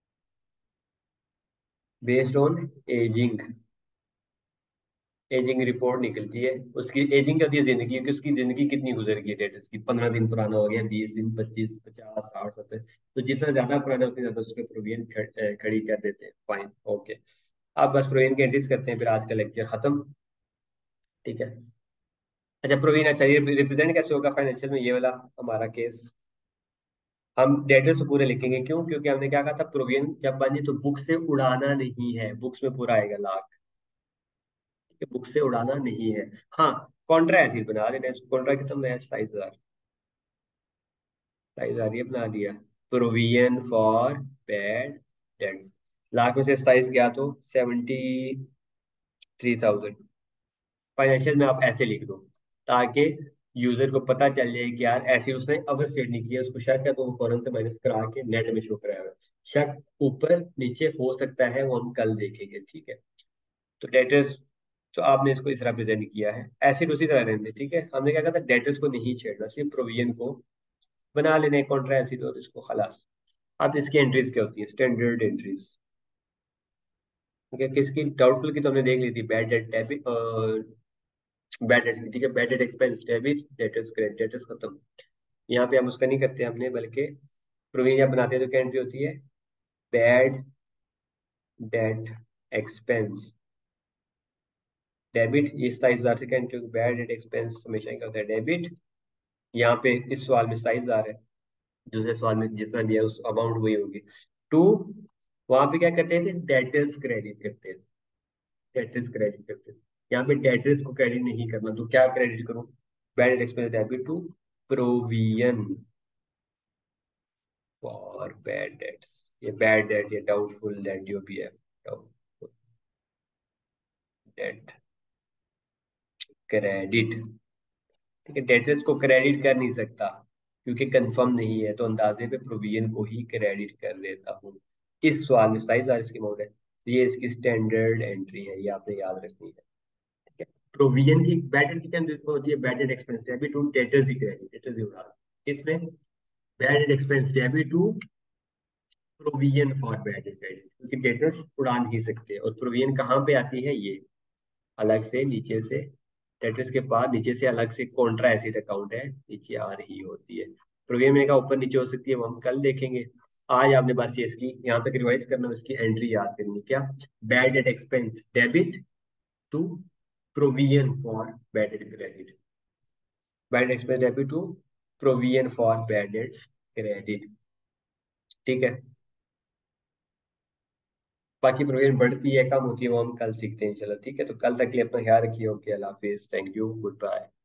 Based on ageing. Ageing report निकलती है, उसकी एजिंग क्या होती है, जिंदगी की, उसकी जिंदगी कितनी गुजर गई, डेट उसकी पंद्रह दिन पुराना हो गया, बीस दिन, पच्चीस, पचास, साठ, सत्तर। तो जितना ज्यादा पुराना है, उतनी ज्यादा उस पर प्रोविजन खड़ी कर देते हैं, फाइन, ओके। अब बस प्रोविजन की एंट्रीज करते हैं, फिर आज का लेक्चर खत्म। ठीक है, अच्छा प्रोविजन, अच्छा ये रिप्रेजेंट कैसे होगा फाइनेंशियल में, ये वाला हमारा केस। हम डेटर्स तो पूरे लिखेंगे, क्यों? क्योंकि हमने क्या कहा था, प्रोविजन जब बनी तो बुक से उड़ाना नहीं है, बुक्स में पूरा आएगा लाख, ठीक है, बुक से उड़ाना नहीं है। हाँ, कॉन्ट्रा ऐसे ही बना देना, कॉन्ट्रा कितना है, सताइस हजार सताइस हजार ये बना दिया। Provision for bad debts, lakh में से सताइस गया तो सेवेंटी थ्री थाउजेंड। फाइनेंशियल में आप ऐसे लिख दो, ताकि यूजर को पता चल जाए कि यार ऐसे उसने ओवर स्टेट नहीं किया, उसको शक है तो वो फौरन से माइनस करा के नेट में शो कराएगा। शक ऊपर नीचे हो सकता है, वो हम कल देखेंगे, ठीक है। तो डेटर्स, तो आपने इसको इस तरह प्रेजेंट किया है, ऐसे उसी तरह रहने, ठीक है। हमने क्या कहा था, डेटर्स को नहीं छेड़ना, सिर्फ प्रोविजन को बना लेने कॉन्ट्रा एसिड और इसको खलास। अब इसकी एंट्रीज क्या होती है, स्टैंडर्ड एंट्रीज, ठीक है। किसकी, डाउटफुल की तो हमने देख ली थी, bad debt debit, bad debts की, ठीक है। Bad debt expense debit, debtors credit, debtors खत्म। यहाँ पे हम उसका नहीं करते हमने, बल्कि प्रोविजन जब बनाते हैं तो क्या एंट्री होती है, बैड डेट एक्सपेंस डेबिट, ये सताइस हजार से क्या एंट्री होगी, बैड डेट एक्सपेंस हमेशा क्या होता है, डेबिट। यहाँ पे इस सवाल में सताइस हजार है, दूसरे सवाल में जितना दिया उस अमाउंट वही होगी। टू, वहां पे क्या करते थे, डेटर्स क्रेडिट करते थे, डेटर्स क्रेडिट करते थे। यहाँ पे डेटर्स को क्रेडिट नहीं करना, तो क्या क्रेडिट करूँ, bad expense debit to provision for bad debts. ये बैड डेट, ये डाउटफुल डेट जो भी है, डाउटफुल डेट क्रेडिट, ठीक है। डेटर्स को क्रेडिट कर नहीं सकता क्योंकि कंफर्म नहीं है, तो अंदाजे पे प्रोविजन को ही क्रेडिट कर देता हूँ। इस सवाल में साइज आर इसकी अमाउंट है, तो ये इसकी स्टैंडर्ड एंट्री है, ये आपने याद रखनी है, ठीक है। प्रोविजन की बैड की क्या होती है, bad expense debit to debtors ही क्रेडिट, डेटर्स ही उड़ा, इसमें bad expense debit to provision for bad credit, क्योंकि डेटर्स उड़ा नहीं सकते। और प्रोविजन कहाँ पे आती है, ये अलग से नीचे से, डेटर्स के बाद नीचे से अलग से कॉन्ट्रा एसिड अकाउंट है, नीचे आ रही होती है। प्रोविजन में का ऊपर नीचे हो सकती है, वो हम कल देखेंगे। आज आपने बस ये इसकी यहाँ तक रिवाइज करना, उसकी एंट्री याद करनी, क्या, bad debt expense debit to provision for bad debt credit, bad expense debit to provision for bad debts credit, ठीक है। बाकी प्रोविजन बढ़ती है कम होती है वो हम कल सीखते हैं, चलो ठीक है। तो कल तक के लिए अपना ख्याल रखिए, ओके, अल्लाह हाफिज, थैंक यू, गुड बाय।